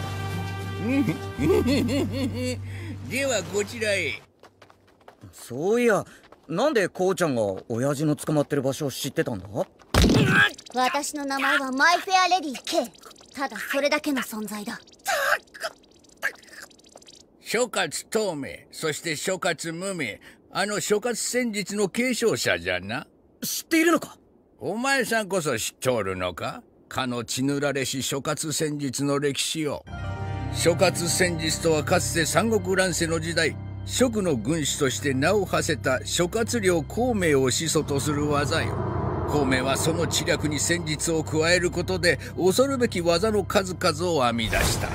ではこちらへ。
そういや、なんでこうちゃんが親父の捕まってる場所を知ってたんだ？
私の名前はマイフェアレディー K。 ただそれだけの存在だ。
諸葛孔明、そして諸葛無名、あの諸葛戦術の継承者じゃな。
知っているのか？
お前さんこそ知っておるのか？かの血塗られし諸葛戦術の歴史を。諸葛戦術とはかつて三国乱世の時代、蜀の軍師として名を馳せた諸葛亮孔明を始祖とする技よ。孔明はその知略に戦術を加えることで恐るべき技の数々を編み出した。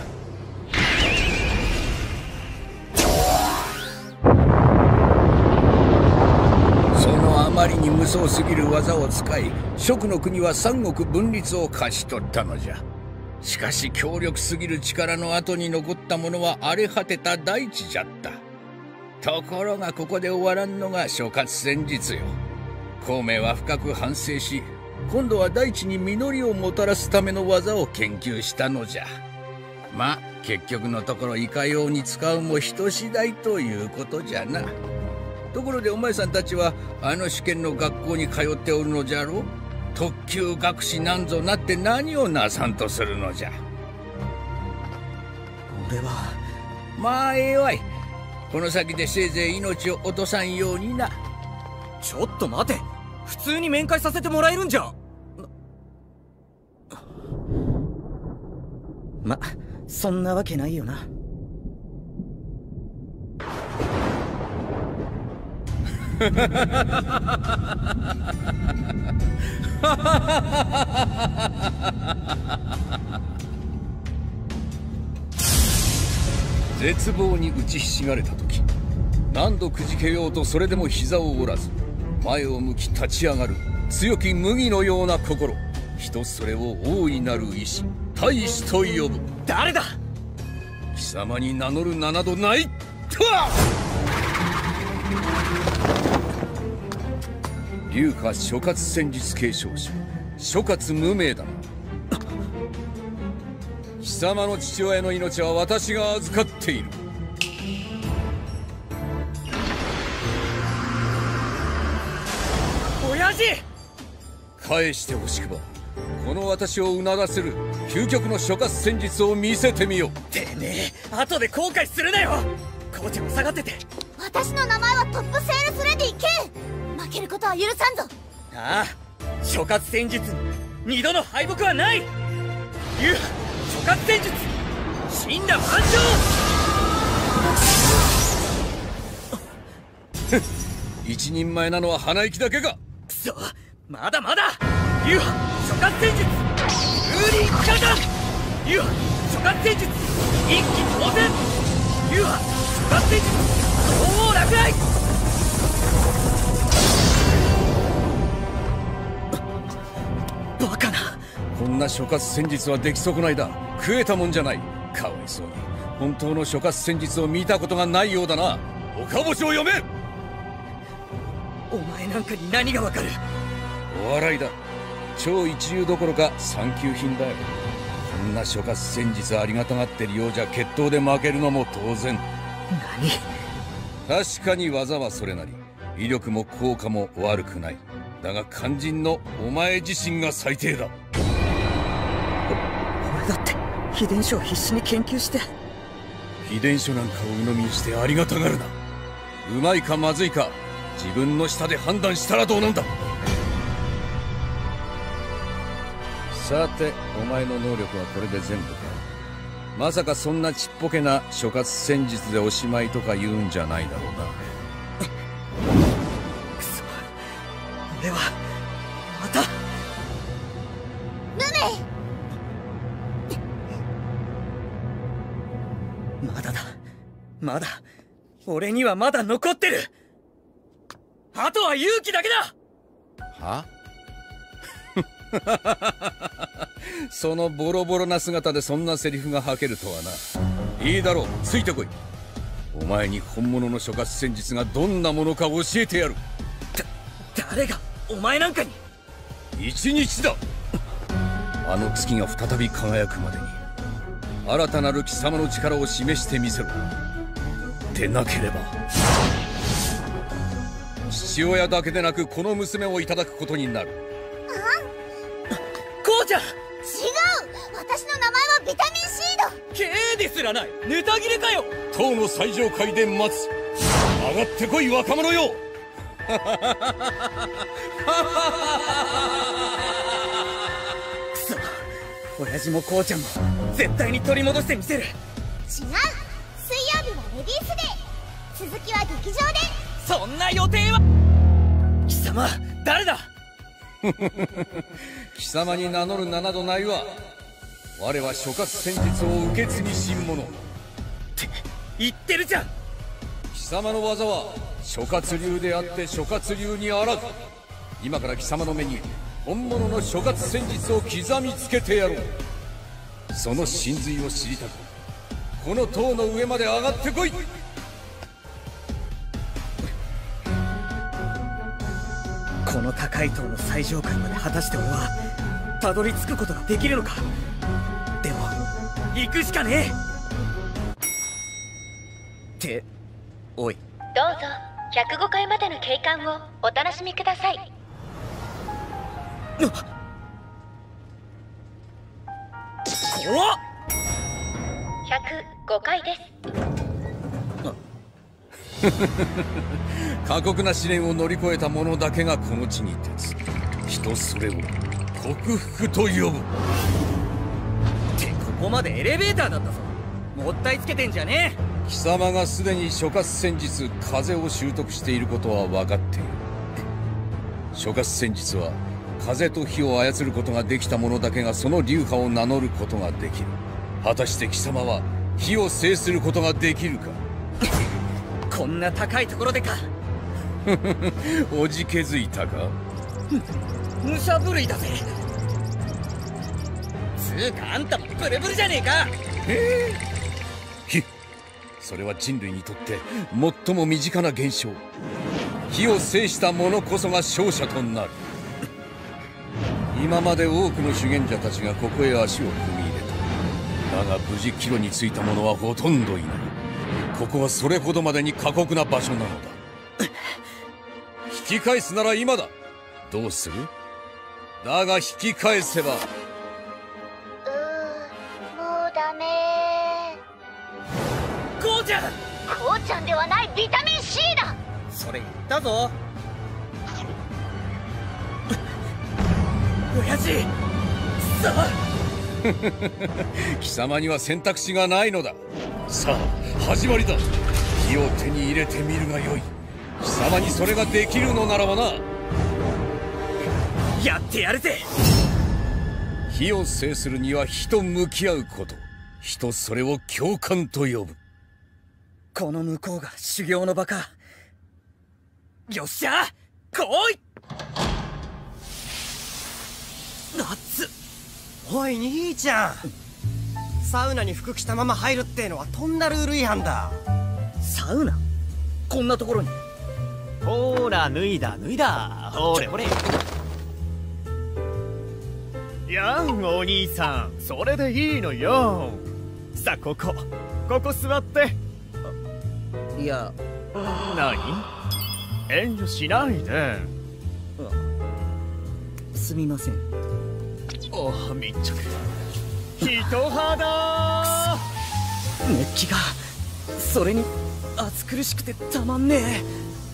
そのあまりに無双すぎる技を使い、蜀の国は三国分立を勝ち取ったのじゃ。しかし強力すぎる力の後に残ったものは荒れ果てた大地じゃった。ところがここで終わらんのが諸葛戦術よ。孔明は深く反省し、今度は大地に実りをもたらすための技を研究したのじゃ。まあ結局のところいかように使うも人次第ということじゃな。ところでお前さんたちはあの試験の学校に通っておるのじゃろう。特級学士なんぞなって何をなさんとするのじゃ。
俺は
まあええわい。この先でせいぜい命を落とさんようにな。
ちょっと待て、普通に面会させてもらえるんじゃ。ま、そんなわけないよな。
絶望に打ちひしがれた時、何度くじけようとそれでも膝を折らず前を向き立ち上がる強き麦のような心、人それを大いなる意志、大志と呼ぶ。
誰だ？
貴様に名乗る名などないとは。流派諸葛戦術継承者諸葛無名だな。貴様の父親の命は私が預かっている。
親父！
返してほしくばこの私をうならせる究極の諸葛戦術を見せてみよう。
てめえ後で後悔するなよ。コーチも下がってて。
私の名前はトップセールスレディ K。 負けることは許さんぞ。
ああ、諸葛戦術に二度の敗北はない。流派諸葛戦術死んだ万
丈。一人前なのは鼻息だけか。
くそ、まだまだ。流派諸葛戦術風林火山。流派諸葛戦術一気当然。流派諸葛戦術鳳凰落雷。 バカな。
こんな諸葛戦術は出来損ないだ。食えたもんじゃない。かわいそうに本当の諸葛戦術を見たことがないようだな。岡星を読め。
お前なんかに何がわかる。
お笑いだ。超一流どころか三級品だよ。こんな諸葛戦術ありがたがってるようじゃ決闘で負けるのも当然。
何。
確かに技はそれなり威力も効果も悪くない。だが肝心のお前自身が最低だ。
俺だって秘伝書を必死に研究して。
秘伝書なんかを鵜呑みにしてありがたがるな。うまいかまずいか自分の舌で判断したらどうなんだ。さてお前の能力はこれで全部か。まさかそんなちっぽけな諸葛戦術でおしまいとか言うんじゃないだろうな。
くそ、俺はまたムメ。まだだ、まだ俺にはまだ残ってる。あとは勇気だけだ。
はそのボロボロな姿でそんなセリフが吐けるとはな。いいだろう、ついてこい。お前に本物の諸葛戦術がどんなものか教えてやる。
だ誰がお前なんかに。
一日だ。あの月が再び輝くまでに新たなる貴様の力を示してみせろ。でなければ父親だけでなくこの娘をいただくことになる。
こうちゃん。
違う、私の名前はビタミン C だ。
K ですらない。ネタ切れかよ。
塔の最上階で待つ。上がってこい若者よ。
くそ、親父もこうちゃんも絶対に取り戻してみせる。違う、
水曜日はレディースデー、続きは劇場で。
そんな予定は。貴様誰だ。
貴様に名乗る名などないわ。我は諸葛戦術を受け継ぎし者って
言ってるじゃん。
貴様の技は諸葛流であって諸葛流にあらず。今から貴様の目に本物の諸葛戦術を刻みつけてやろう。その真髄を知りたくこの塔の上まで上がってこい。
この高い塔の最上階まで果たして俺はたどり着くことができるのか。でも行くしかねえっておい。
どうぞひゃくごかいまでの景観をお楽しみください。
怖っ。
ひゃくごかいです。
過酷な試練を乗り越えた者だけがこの地に立つ。人それを克服と呼ぶ。
ってここまでエレベーターだったぞ。もったいつけてんじゃねえ。
貴様がすでに諸葛戦術風を習得していることは分かっている。諸葛戦術は風と火を操ることができた者だけがその流派を名乗ることができる。果たして貴様は火を制することができるか。
こんな高いところでか。
おじけづいたか。
武者震いだぜ。つうかあんたもブルブルじゃねえか。
えー、火、それは人類にとって最も身近な現象。火を制した者こそが勝者となる。今まで多くの修験者たちがここへ足を踏み入れた。だが無事帰路に着いた者はほとんどいない。ここはそれほどまでに過酷な場所なのだ。引き返すなら今だ。どうする？だが引き返せば。
うー、もうダメ
ー。こうちゃん。
こうちゃんではない、ビタミン C だ。
それ言ったぞ。親父さあ。
貴様には選択肢がないのだ。さあ始まりだ。火を手に入れてみるがよい。貴様にそれができるのならばな。
やってやるぜ。
火を制するには火と向き合うこと。人それを共感と呼ぶ。
この向こうが修行の場か。よっしゃ
来い。夏。
おい兄ちゃん、サウナに服着たまま入るってのはとんだルール違反だ。
サウナ？こんなところに。
ほーら脱いだ脱いだ、ほれほれ。やんお兄さん、それでいいのよ。さあここここ座って。
いや、
何？遠慮しないで。
すみません。
おお、密着人肌。
熱気がそれに暑苦しくてたまんねえ。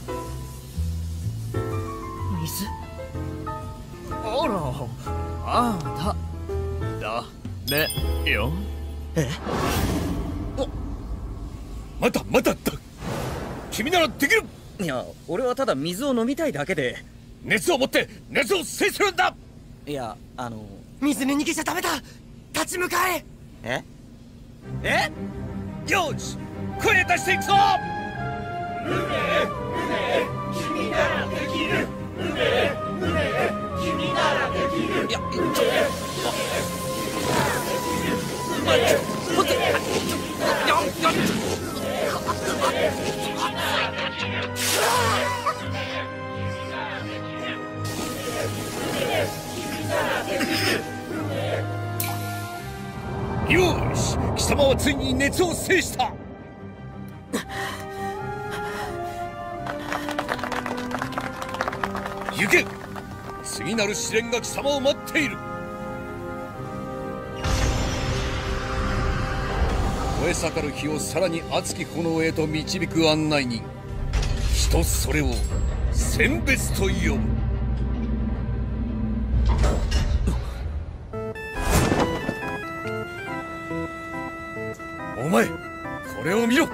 水？
あら、あんただめよ。
え？
お、まだまだだ。君ならできる。
いや、俺はただ水を飲みたいだけで。
熱を持って熱を制するんだ。
いや、あの
水に逃げちゃダメだ。立ち向かえ。
え
えよし、声出していくぞ。
うめうめ君ならできる。うめうめ君ならできる。
いや、ちょっと待って、待って、やや
よーし、貴様はついに熱を制した。行け、次なる試練が貴様を待っている。燃え盛る火をさらに熱き炎へと導く案内人、人それを選別と呼ぶ。お前、これを見ろ。は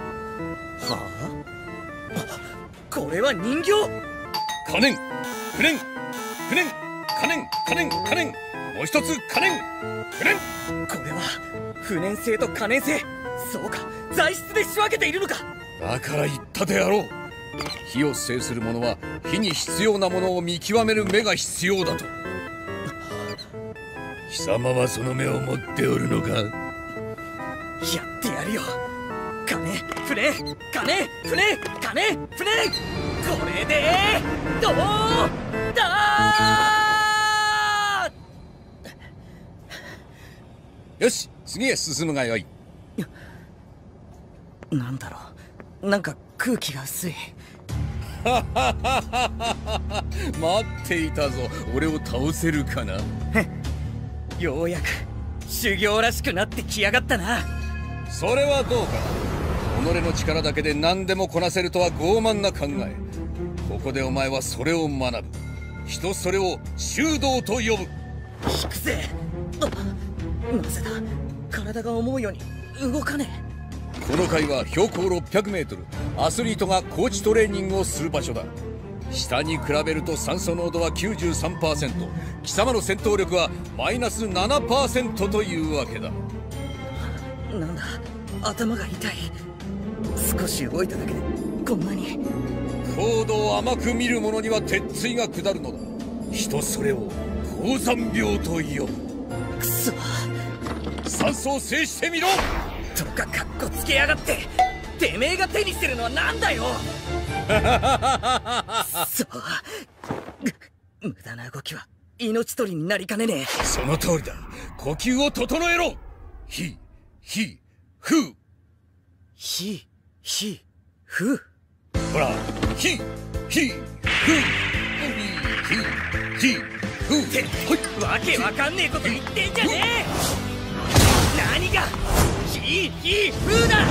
あ？これは人形。
可燃、不燃、不燃、可燃、可燃、可燃、もう一つ可燃、不燃。
これは不燃性と可燃性。そうか、材質で仕分けているのか。
だから言ったであろう。火を制する者は火に必要なものを見極める目が必要だと。貴様はその目を持っておるのか。
やってやるよ。可燃、不燃、可燃、不燃、可燃、不燃。これでどうだ
ー。よし、次へ進むがよい。
なんだろう、なんか空気が薄い。
待っていたぞ。俺を倒せるかな。
ようやく修行らしくなってきやがったな。
それはどうかな。己の力だけで何でもこなせるとは傲慢な考え。ここでお前はそれを学ぶ。人それを修道と呼ぶ。
引くぜ。あ、なぜだ、体が思うように動かねえ。
この階は標高ろっぴゃくメートル、アスリートが高地トレーニングをする場所だ。下に比べると酸素濃度は きゅうじゅうさんパーセント、 貴様の戦闘力はマイナス ななパーセント というわけだ。
なんだ、頭が痛い。少し動いただけでこんなに。
高度を甘く見る者には鉄椎が下るのだ。人それを高山病と呼ぶ。
くそ、
酸素を制してみろ。
とかかっこつけやがって。てめえが手にしてるのはなんだよ。そう、無駄な動きは命取りになりかねねえ。
その通りだ。呼吸を整えろ。ひ、ひ、ふう。
ひ、ひ、ふう。
ほら、ひ、ひ、ふう。ひ、ひ、ふう。
って、わけわかんねえこと言ってんじゃねえ。何がひ、ひ、ふうだ。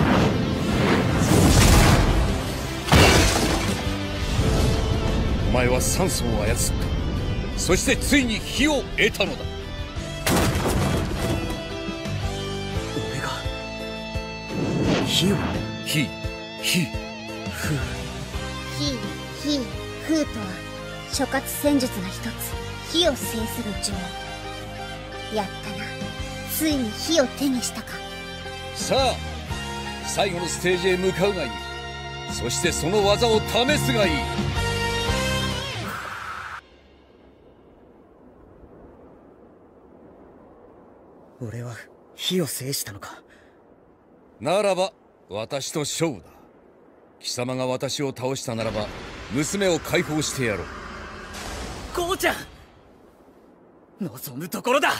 お前は酸素を操った。そしてついに火を得たのだ。
俺が火を。
火、火、
ふう。
火、火、風とは諸葛戦術の一つ、火を制する呪文。やったな、ついに火を手にしたか。
さあ、最後のステージへ向かうがいい。そしてその技を試すがいい。
俺は火を制したのか。
ならば私と勝負だ。貴様が私を倒したならば娘を解放してやろう。
こうちゃん、望むところだ。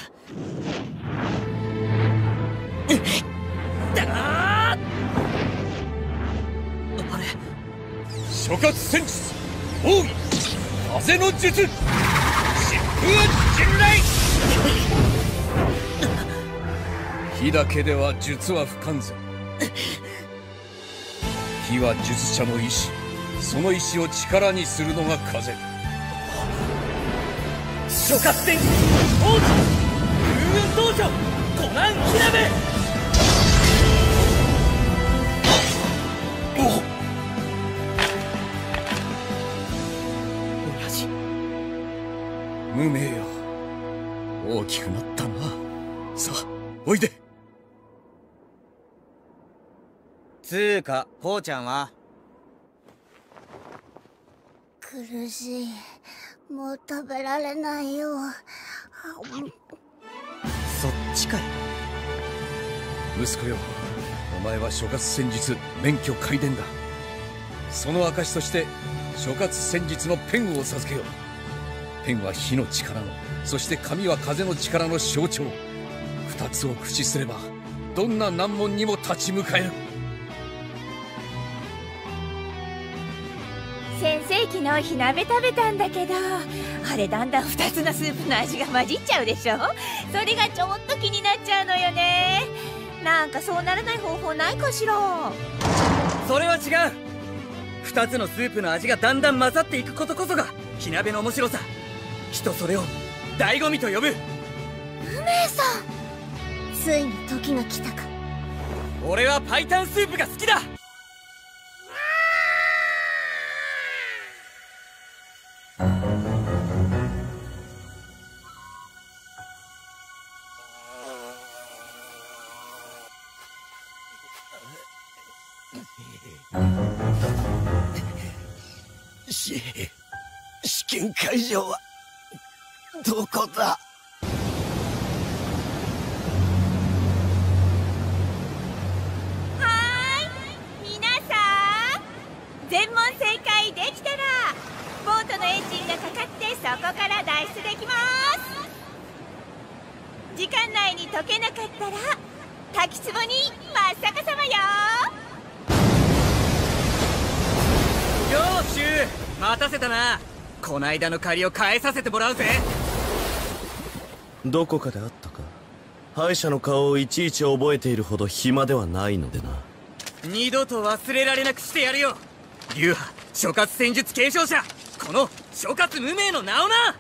だな。あれ、
諸葛戦術奥義風の術疾風陣雷。火だけでは術は不完全。火は術者の意志、その意志を力にするのが風。
諸葛戦術王子風雲道場コナン火鍋。親父、
無名よ、大きくなったな。さあおいで。
つーか、こうちゃんは
苦しい。もう食べられないよ。
そっちかい。
息子よ、お前は諸葛戦術免許皆伝だ。その証として諸葛戦術のペンを授けよう。ペンは火の力の、そして紙は風の力の象徴。二つを駆使すればどんな難問にも立ち向かえる。
先生、昨日火鍋食べたんだけど、あれだんだんふたつのスープの味が混じっちゃうでしょ。それがちょっと気になっちゃうのよね。なんかそうならない方法ないかしら。
それは違う。二つのスープの味がだんだん混ざっていくことこそが火鍋の面白さ。人それを醍醐味と呼ぶ。
無名さん、ついに時が来たか。
俺はパイタンスープが好きだ。
し試験会場はどこだ。
はーい、皆さん、全問正解できたらボートのエンジンがかかってそこから脱出できます。時間内に解けなかったら滝壺に真っ逆さまよ。
よーしゅう、待たせたな。こないだの借りを返させてもらうぜ。
どこかであったか。敗者の顔をいちいち覚えているほど暇ではないのでな。
二度と忘れられなくしてやるよ。流派諸葛戦術継承者、この諸葛無名の名をな。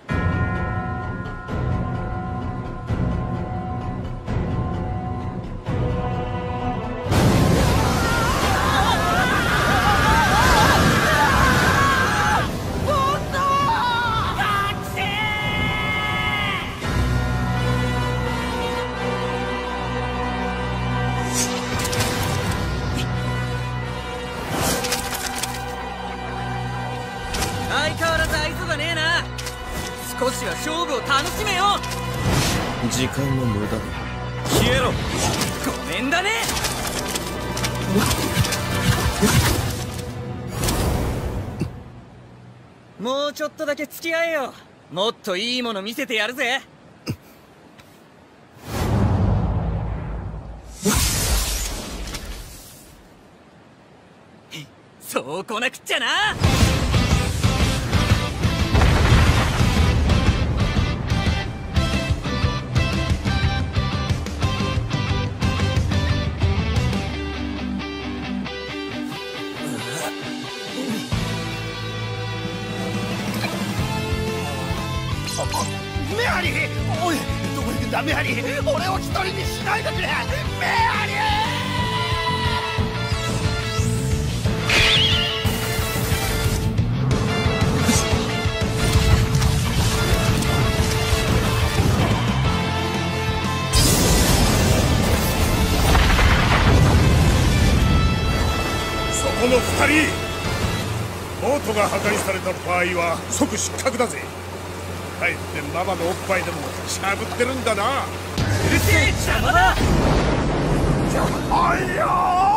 相変わらず愛想がねえな。少しは勝負を楽しめよ。
時間の無駄だ。消えろ。
ごめんだね。もうちょっとだけ付き合えよ。もっといいもの見せてやるぜ。そうこなくっちゃな。
メアリー、おい、どこ行くんだメアリー。俺を一人にしないでくれメアリー。 そこの二人、ボートが破壊された場合は即失格だぜ。
帰ってママのおっぱいでもしゃぶってるんだな。
うるせえ邪魔だ。
あいや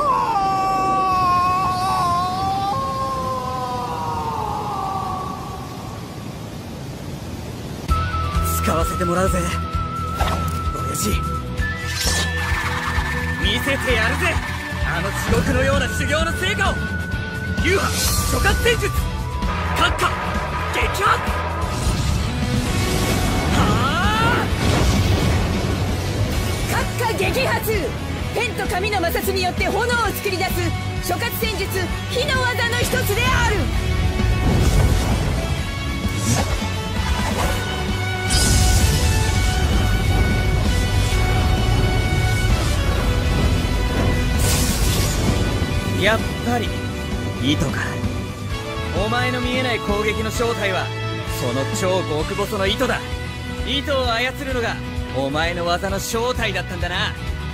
ー、使わせてもらうぜ親父。見せてやるぜ、あの地獄のような修行の成果を。流派諸葛戦術閣下撃破。
閣下撃発。ペンと紙の摩擦によって炎を作り出す諸葛戦術火の技の一つである。
やっぱり糸か。お前の見えない攻撃の正体はその超極細の糸だ。糸を操るのがお前の技の正体だったんだな。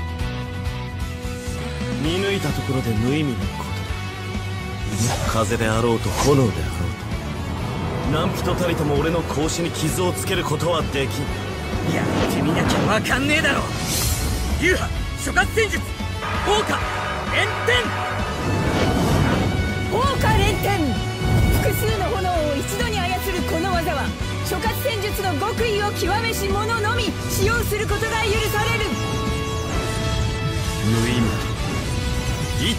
見抜いたところで無意味なことだ。風であろうと炎であろうと、何人たりとも俺の格子に傷をつけることはできん。
やってみなきゃわかんねえだろ。流派諸葛戦術砲火炎天。
砲火連天。複数の炎を一度に操るこの技は諸葛戦術の極意を極めし者のみ使用することが許される。
無意味だ。言った。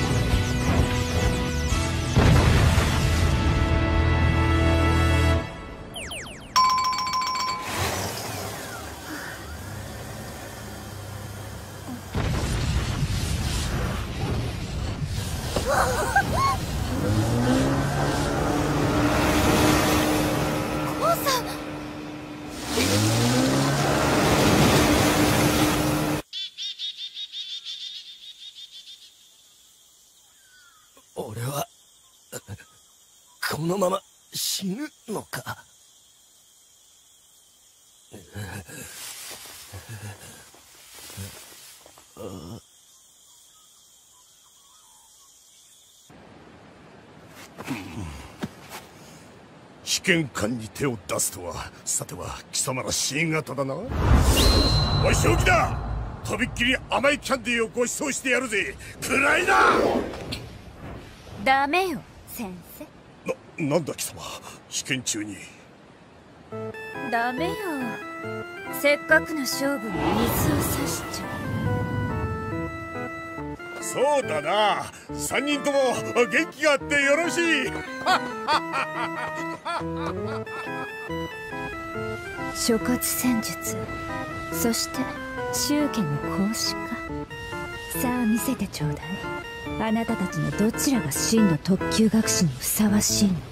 俺はこのまま死ぬのか。
被験官に手を出すとは、さては貴様ら新型だな。おい正気だ。とびっきり甘いキャンディーをご馳走してやるぜ。くらいだ。
ダメよ先生。
な、なんだ貴様、被験中に。
ダメよ、せっかくの勝負に水を差しちゃう。
そうだな、三人とも元気があってよろしい。
諸葛戦術、そして宗家の孔子か。さあ見せてちょうだい。あなたたちのどちらが真の特級学士にふさわしいのか。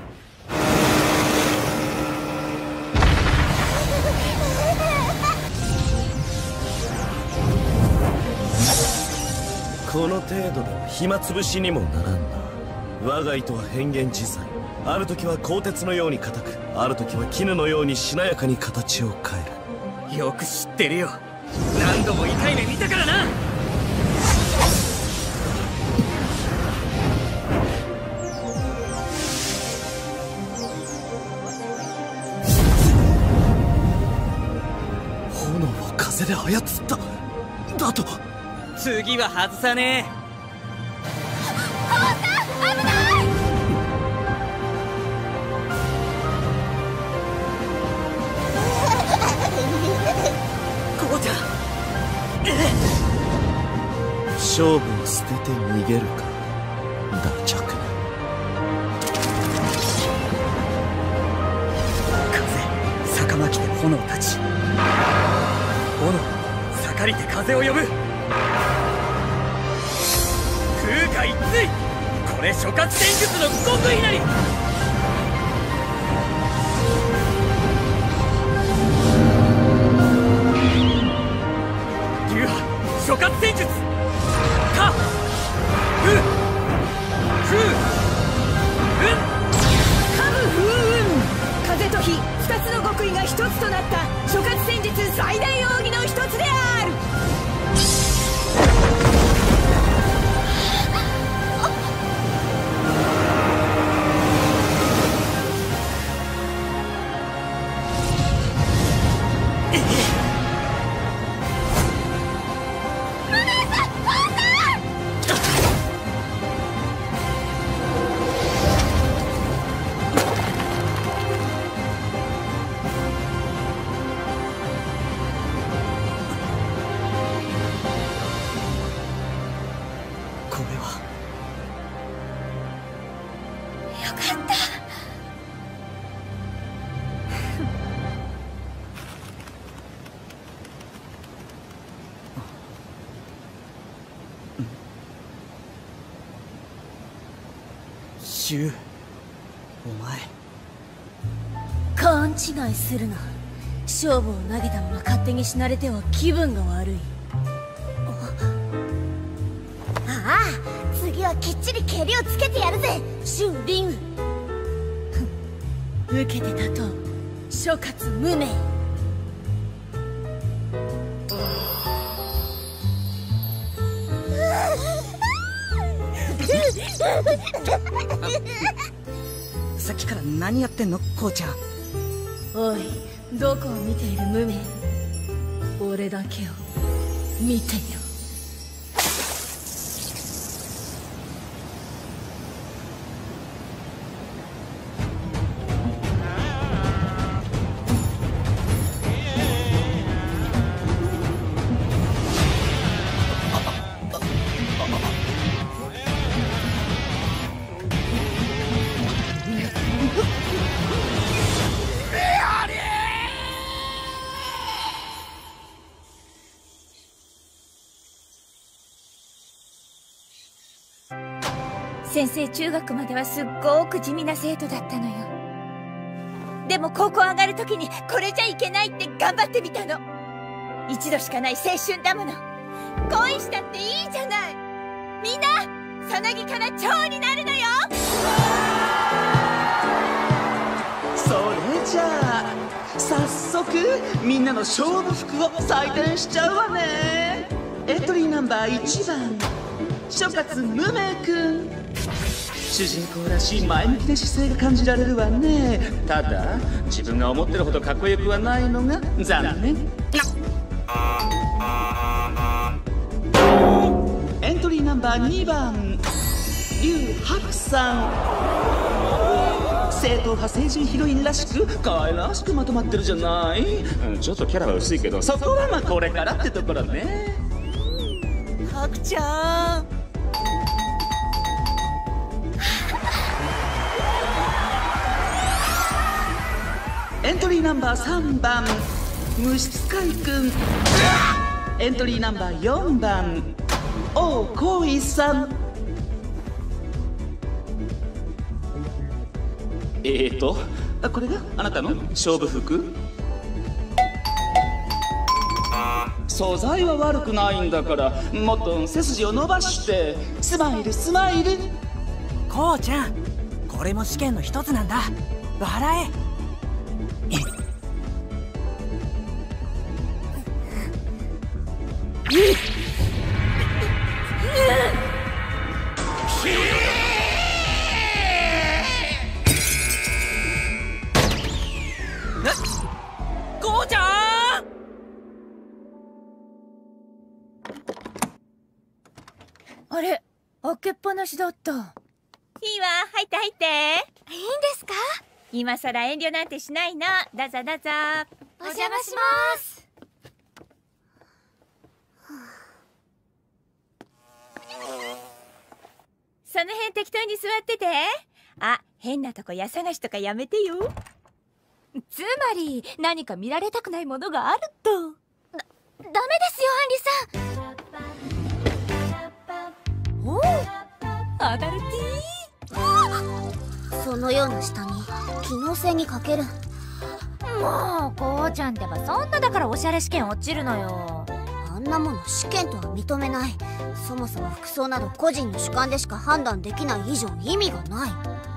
この程度では暇つぶしにもならんな。我が糸は変幻自在。ある時は鋼鉄のように硬く、ある時は絹のようにしなやかに形を変える。
よく知ってるよ、何度も痛い目見たからな。
炎を風で操っただと。
次は外さねえ。こうちゃん、
勝負を捨てて逃げるか、脱着。
風、逆巻きで炎たち。炎、盛りて風を呼ぶ。空海一対、これ諸葛戦術の極意なり。流派諸葛戦術かふふうん
カム風雲。風と火二つの極意が一つとなった諸葛戦術最大奥義の一つである。
シュウ、お前
勘違いするな。勝負を投げたまま勝手に死なれては気分が悪い。
ああ、次はきっちり蹴りをつけてやるぜ、
シュウリング。受けて立とう、諸葛無名。
さっきから何やってんの、こうちゃん。
おい、どこを見ている無名。俺だけを見ていろ。
先生、中学まではすっごく地味な生徒だったのよ。でも高校上がる時にこれじゃいけないって頑張ってみたの。一度しかない青春だもの。恋したっていいじゃない。みんなさなぎから蝶になるのよ。
それじゃあ早速みんなの勝負服を採点しちゃうわね。エントリーナンバーいちばん、諸葛無名くん。主人公らしい前向きな姿勢が感じられるわね。ただ自分が思ってるほどかっこよくはないのが残念。エントリーナンバーにばん、劉白さん。正統派清純ヒロインらしく可愛らしくまとまってるじゃない。ちょっとキャラは薄いけど、そこはまあこれからってところね。
白ちゃん。
エントリーナンバーさんばん、虫使いくん。エントリーナンバーよんばん、王光一さん。えーとこれがあなたの勝負服？素材は悪くないんだから、もっと背筋を伸ばして。スマイルスマイル。
こうちゃん、これも試験の一つなんだ。笑え。
こうちゃん。
あれ、開けっぱなしだった。いいわ、入って入って。いいんですか？今さら遠慮なんてしないの。どうぞどうぞ。
お邪魔します。
その辺適当に座ってて。あ、変なとこ家探しとかやめてよ。
つまり何か見られたくないものがあると。だ、ダメですよ、アンリさん。おお、アダルテ
ィー。そのような下に機能性に欠ける。
もうこうちゃんってばそんなだからおしゃれ試験落ちるのよ。
あんなもの試験とは認めない。そもそも服装など個人の主観でしか判断できない以上意味がない。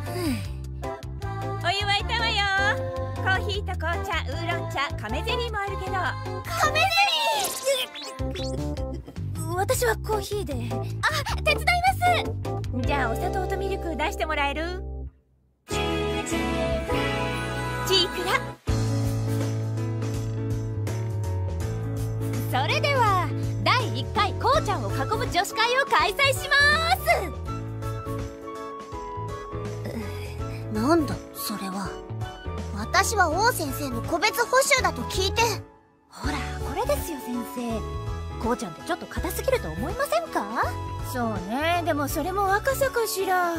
お湯沸いたわよ。コーヒーと紅茶、ウーロン茶、亀ゼリーもあるけど。
亀ゼリ
ー私はコーヒーで。
あ、手伝います。じゃあお砂糖とミルク出してもらえる？チークラ。
それではだいいっかいこうちゃんを囲む女子会を開催します。
なんだそれは。私は王先生の個別補習だと聞いて。
ほらこれですよ先生。こうちゃんってちょっと硬すぎると思いませんか？
そうね、でもそれも若さかしら。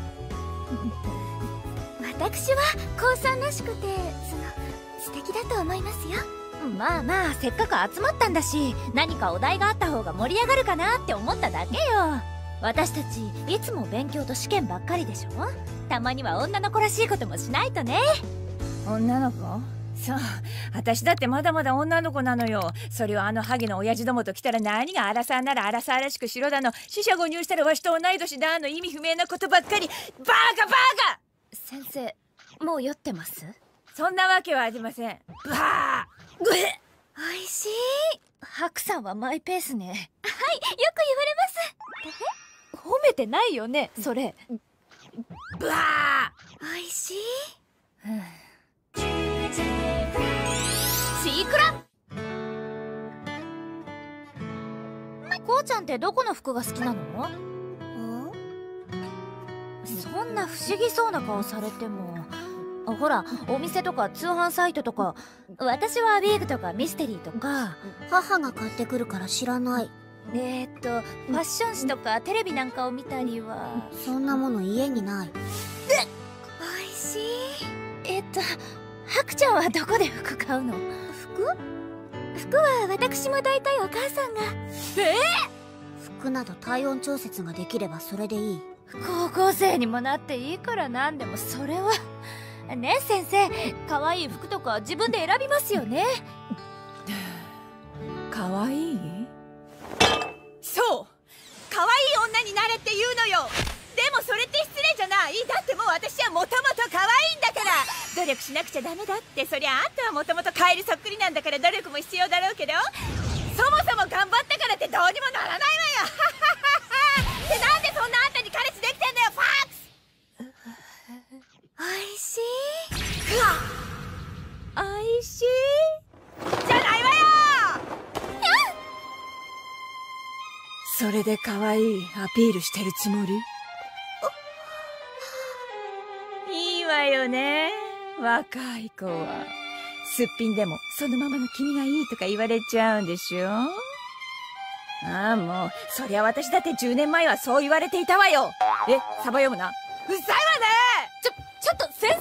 私はこうさんらしくてその素敵だと思いますよ。まあまあせっかく集まったんだし、何かお題があった方が盛り上がるかなって思っただけよ。私たちいつも勉強と試験ばっかりでしょ。
たまには女の子らしいこともしないとね。
女の子？そう、私だってまだまだ女の子なのよ。それをあのハゲの親父どもと来たら何がアラサーならアラサーらしくしろだの、四捨五入したらわしと同い年だの意味不明なことばっかり。バーカバーカ！
先生、もう酔ってます？
そんなわけはありません。バー！ぐえ！
おいしい。白さんはマイペースね。はい、よく言われます。え？褒めてないよね、それ。
バー！
おいしい。シークラ。こうちゃんってどこの服が好きなの？そんな不思議そうな顔されても。ほら、お店とか通販サイトとか。私はビーグとかミステリーとか。
母が買ってくるから知らない。
えーっとファッション誌とかテレビなんかを見たりは。
そんなもの家にない。
おいしい。えっとハクちゃんはどこで服買うの？
服？服は私も大体お母さんが。
え
ー、服など体温調節ができればそれでいい。
高校生にもなっていいからなんでもそれは。ねえ先生、可愛い服とか自分で選びますよね。
可愛い？そう、可愛い女になれって言うのよ。でもそれって失礼じゃない？だってもう私はもともと可愛いんだから。努力しなくちゃダメだって。そりゃあんたはもともとカエルそっくりなんだから努力も必要だろうけど、そもそも頑張ったからってどうにもならないわよ。ってなんでそんなあんたに彼氏できてんだよ、ファックス。
おいしい。
おいしいじゃないわよ。それで可愛いアピールしてるつもり？いいわよね、若い子は。すっぴんでもそのままの君がいいとか言われちゃうんでしょ。ああ、もうそりゃ私だってじゅうねんまえはそう言われていたわよ。え、サバ読むな。うっさいわね。
ちょちょっと先生。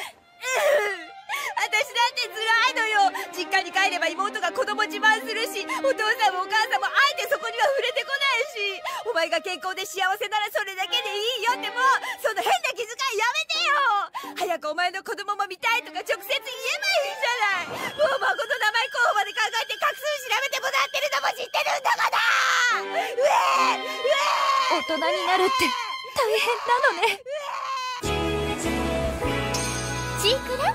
私だって辛いのよ。実家に帰れば妹が子供自慢するし、お父さんもお母さんもあえてそこには触れてこないし、お前が健康で幸せならそれだけでいいよって、もうその変な気遣いやめてよ。早くお前の子供も見たいとか直接言えばいいじゃない。もう孫の名前候補まで考えて画数調べてもらってるのも知ってるんだから。うえうえ
大人になるって大変なのね。
チークラ？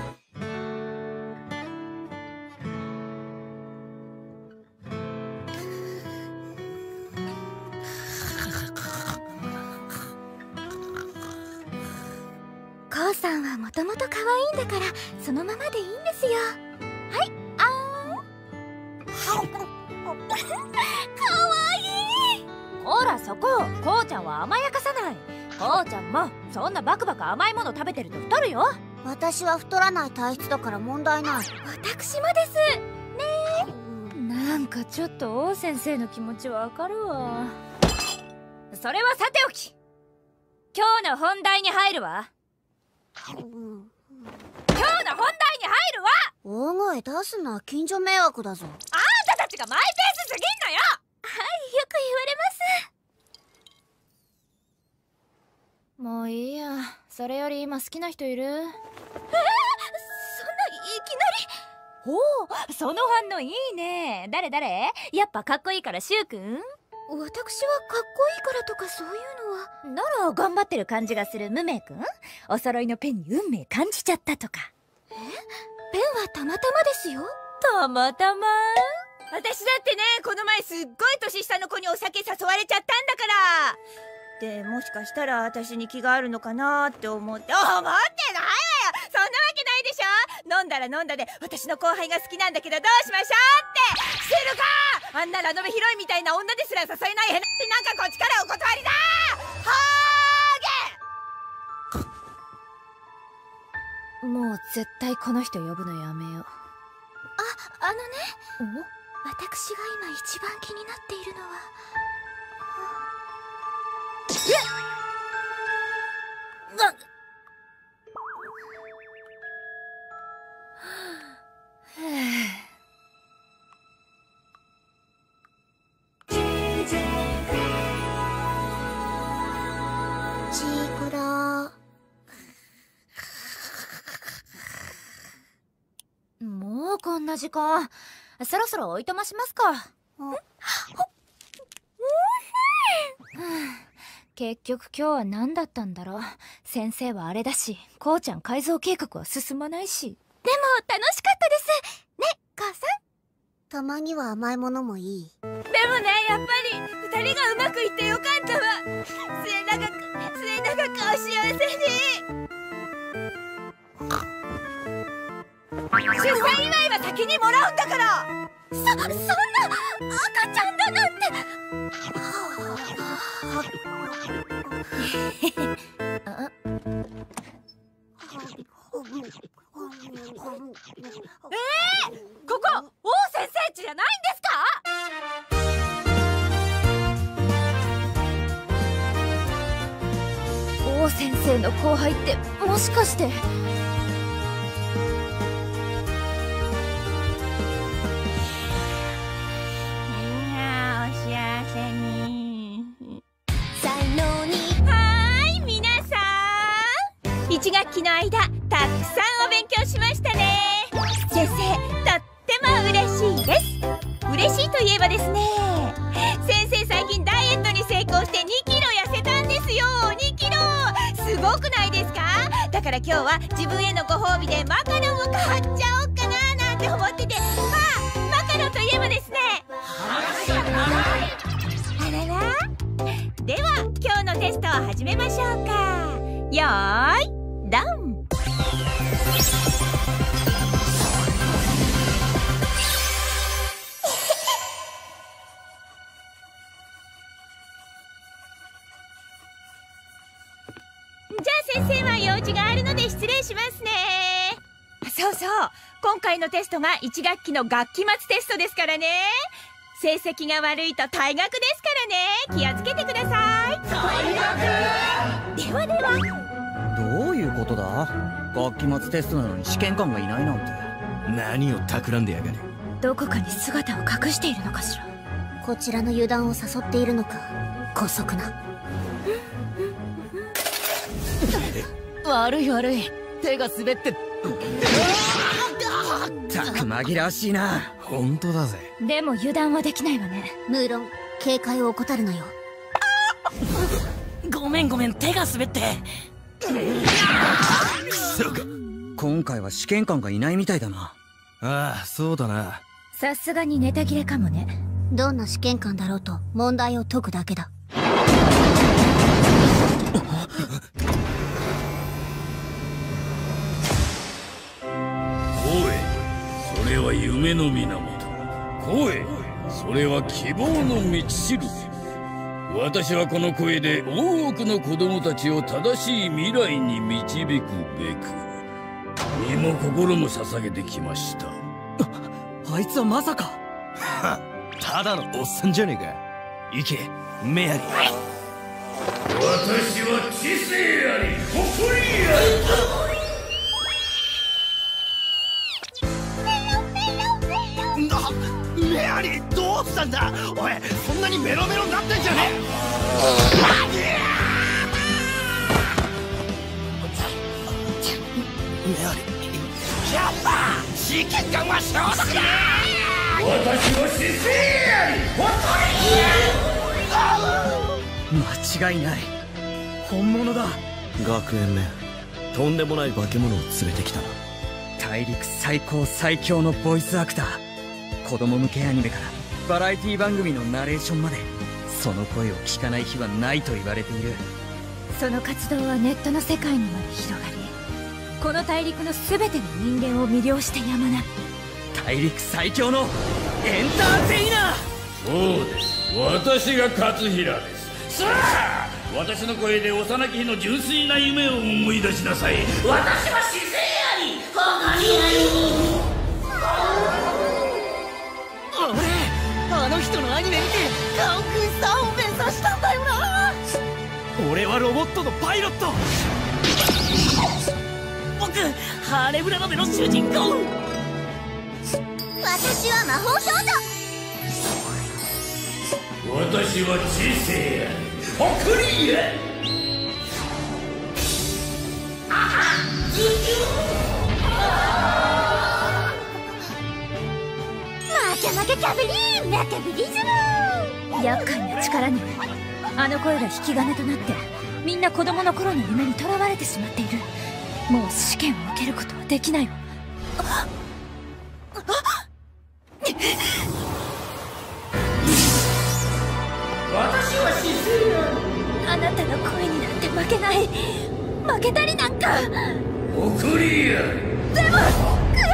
こうさんはもともと可愛いんだからそのままでいいんですよ。はい、あーん。かわいい。
ほらそこ、こうちゃんは甘やかさない。こうちゃんもそんなバクバク甘いもの食べてると太るよ。
私は太らない体質だから問題ない。
私もですねえ。なんかちょっと王先生の気持ちわかるわ。それはさておき、今日の本題に入るわ。今日の本題に入るわ。
大声出すな、近所迷惑だぞ。
あんたたちがマイペースすぎんのよ。
はい、よく
言われます。もういいや。それより今好きな人いる？えー、そんないきなり。おお、その反応いいね。誰誰？やっぱかっこいいからシュウくん？
私はかっこいいからとかそういうのは。
なら頑張ってる感じがするムメイくん。お揃いのペンに運命感じちゃったとか。
え？ペンはたまたまですよ。
たまたま？
私だってね、この前すっごい年下の子にお酒誘われちゃったんだから。でもしかしたら私に気があるのかなって思って思ってないわよ。そんなわけないでしょ。飲んだら飲んだで私の後輩が好きなんだけどどうしましょうってしてるか。あんなラノベヒロインみたいな女ですら誘えないへなってなんかこっちからお断りだ。は
ーげ。もう絶対この人呼ぶのやめよう。
あ、あのね、私が今一番気になっているのは。
えっな
チークラ。
な時間。そろそろおいとましますか。結局今日は何だったんだろう。先生はあれだし、こうちゃん改造計画は進まないし。
でも楽しかったですね、母さん。たまには甘いものもいい。
でもね、やっぱり二人がうまくいってよかったわ。末永く末永くお幸せに。出産祝いは先にもらうんだから。
そそんな赤ちゃんだなんて。
えー、ここ王先生家じゃないんですか？
王先生の後輩ってもしかして。
いち学期の間たくさんお勉強しましたね。先生、とっても嬉しいです。嬉しいといえばですね、先生最近ダイエットに成功してにキロ痩せたんですよ。にキロすごくないですか？だから今日は自分へのご褒美でマカロンを買っちゃおうかななんて思ってて、あ、マカロンといえばですね、あらら。では今日のテストを始めましょうか。よーいドン。じゃあ先生は用事があるので失礼しますね。そうそう、今回のテストがいち学期の学期末テストですからね。成績が悪いと退学ですからね。気をつけてください。退学。ではでは。
どういうことだ？学期末テストなのに試験官がいないなんて。
何を企んでやがる。
どこかに姿を隠しているのかしら。
こちらの油断を誘っているのか。姑息な。
悪い悪い、手が滑って。たく紛らわしいな。
本当だぜ。
でも油断はできないわね。
無論警戒を怠るなよ。
ごめんごめん、手が滑って。
今回は試験官がいないみたいだな。
ああ、そうだな。
さすがにネタ切れかもね。
どんな試験官だろうと問題を解くだけだ。
声、それは夢の源。声、それは希望の道しるべ。私はこの声で多くの子供たちを正しい未来に導くべく身も心も捧げてきました。
あ, あいつはまさか。
ただのおっさんじゃねえか。行けメアリー。
私は知性あり誇りあり。
メアリー、どうしたんだおい。そんなにメロメロになってんじゃねえ。メアリー、やっぱ試験官は消毒だ。
私は知性あり
誇り。間違いない、本物だ。
学園連、とんでもない化け物を連れてきたな。
大陸最高最強のボイスアクター。子供向けアニメからバラエティ番組のナレーションまで、その声を聞かない日はないと言われている。
その活動はネットの世界にまで広がり、この大陸の全ての人間を魅了してやまない。
大陸最強のエンターテイナ
ー。そうです、私が勝平です。さあ、私の声で幼き日の純粋な夢を思い出しなさい。私は知性あり誇りあり。
あの人のアニメ見てカンフースターを目指したんだよな。
俺はロボットのパイロット。
僕、ハーレムラノベの主人公。
私は魔法少女。
私は知性あり誇りあり。あはっ、ズキュー。
負けキャビリー負けビリズム。
厄介な力ね。あの声が引き金となってみんな子供の頃の夢にとらわれてしまっている。もう試験を受けることはできないわ。あ
私は姿勢
あなたの声になんて負けない。負けたりなんか。
送りや。
でも悔しい。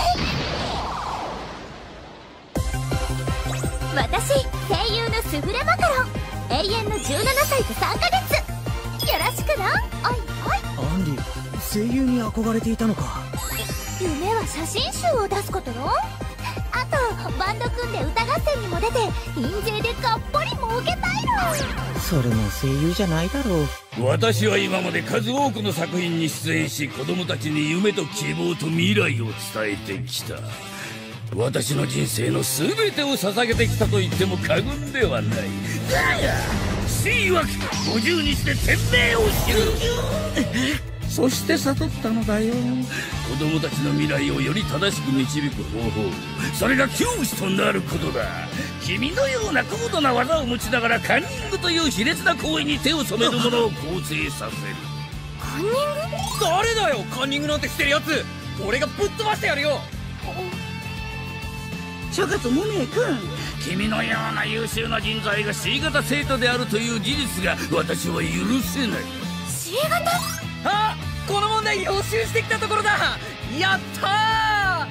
私声優のスフレマカロン、永遠のじゅうななさいとさんかげつ。よろしくな。おいおい。
アンディ、声優に憧れていたのか。
夢は写真集を出すことよ。あとバンド組んで歌合戦にも出て印税でがっぽり儲けたいの。
それも声優じゃないだろう。
私は今まで数多くの作品に出演し、子供たちに夢と希望と未来を伝えてきた。私の人生の全てを捧げてきたと言っても過言ではない。だが死曰くごじゅうにちで天命を知る。そして悟ったのだよ。子供たちの未来をより正しく導く方法、それが教師となることだ。君のような高度な技を持ちながらカンニングという卑劣な行為に手を染める者を構成させる。
カンニング？
誰だよカンニングなんてしてるやつ。俺がぶっ飛ばしてやるよ。
諸葛無名君、
君のような優秀な人材が シー 型生徒であるという事実が私は許せない。
シー 型？
あ、この問題予習してきたところだ。やった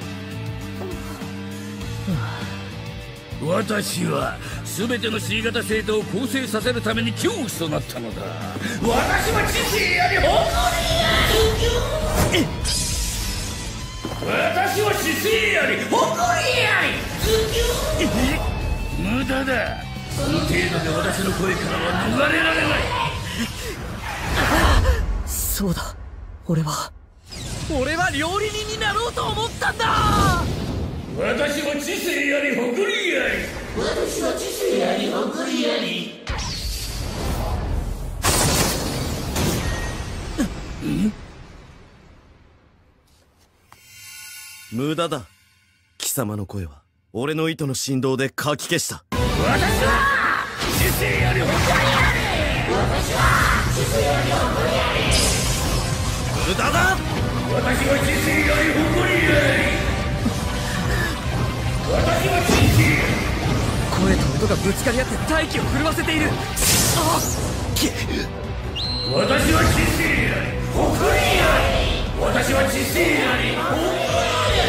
ー。私は全ての シー 型生徒を構成させるために教師となったのだ。私は知性あり誇りあり。私は知性あり誇りあり。無駄だ。この程度で私の声からは逃れられない。
そうだ、俺は
俺は料理人になろうと思ったんだ。
私は知性あり誇りあり。私は知性あり誇りあり。
ん？無駄だ。貴様の声は俺の糸の振動でかき消した。
私は知性あり誇りあり。私は知性あり誇りあり。
無駄だ。
私は知性あり誇りあり。私は知性。
声と音がぶつかり合って大気を震わせている。あっ、
私は知性あり誇りあり。私は知性あり誇りあり。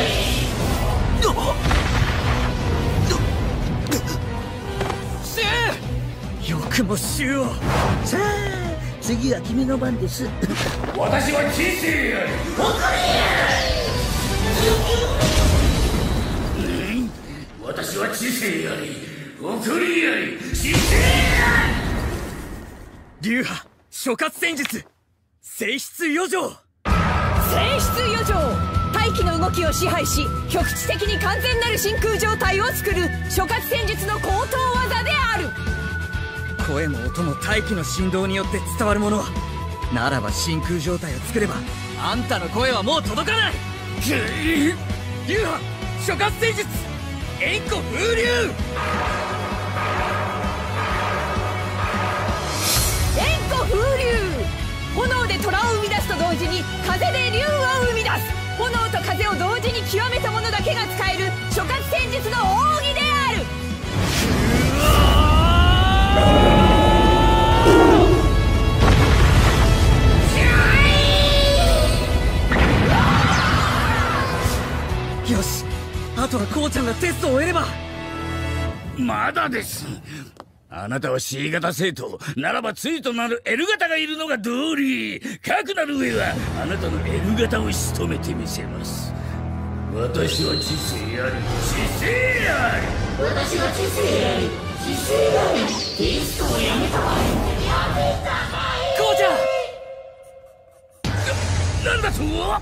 シュウ、よくもシュウを。
さあ次は君の番です。
私は知性あり誇りあり。私は知性あり誇りあり。知性あ
り。流派諸葛戦術性質余剰。
性質余剰、大気の動きを支配し局地的に完全なる真空状態を作る諸葛戦術の高等技である。
声も音も大気の振動によって伝わるものならば、真空状態を作ればあんたの声はもう届かない。流派諸葛戦術炎虎風流。
炎虎風流、炎で虎を生み出すと同時に風で竜を生み出す。炎と風を同時に極めた者だけが使える諸葛戦術の奥義である。
よし、あとはこうちゃんがテストを終えれば。
まだです。あなたは シー 型生徒ならば対となる エル 型がいるのが道理。かくなる上はあなたの エル 型を仕留めてみせます。私は知性あり知性あり。私は知性あり知性あり。テストをやめたわ。やめたわい。
こうちゃん。
な、なんだと。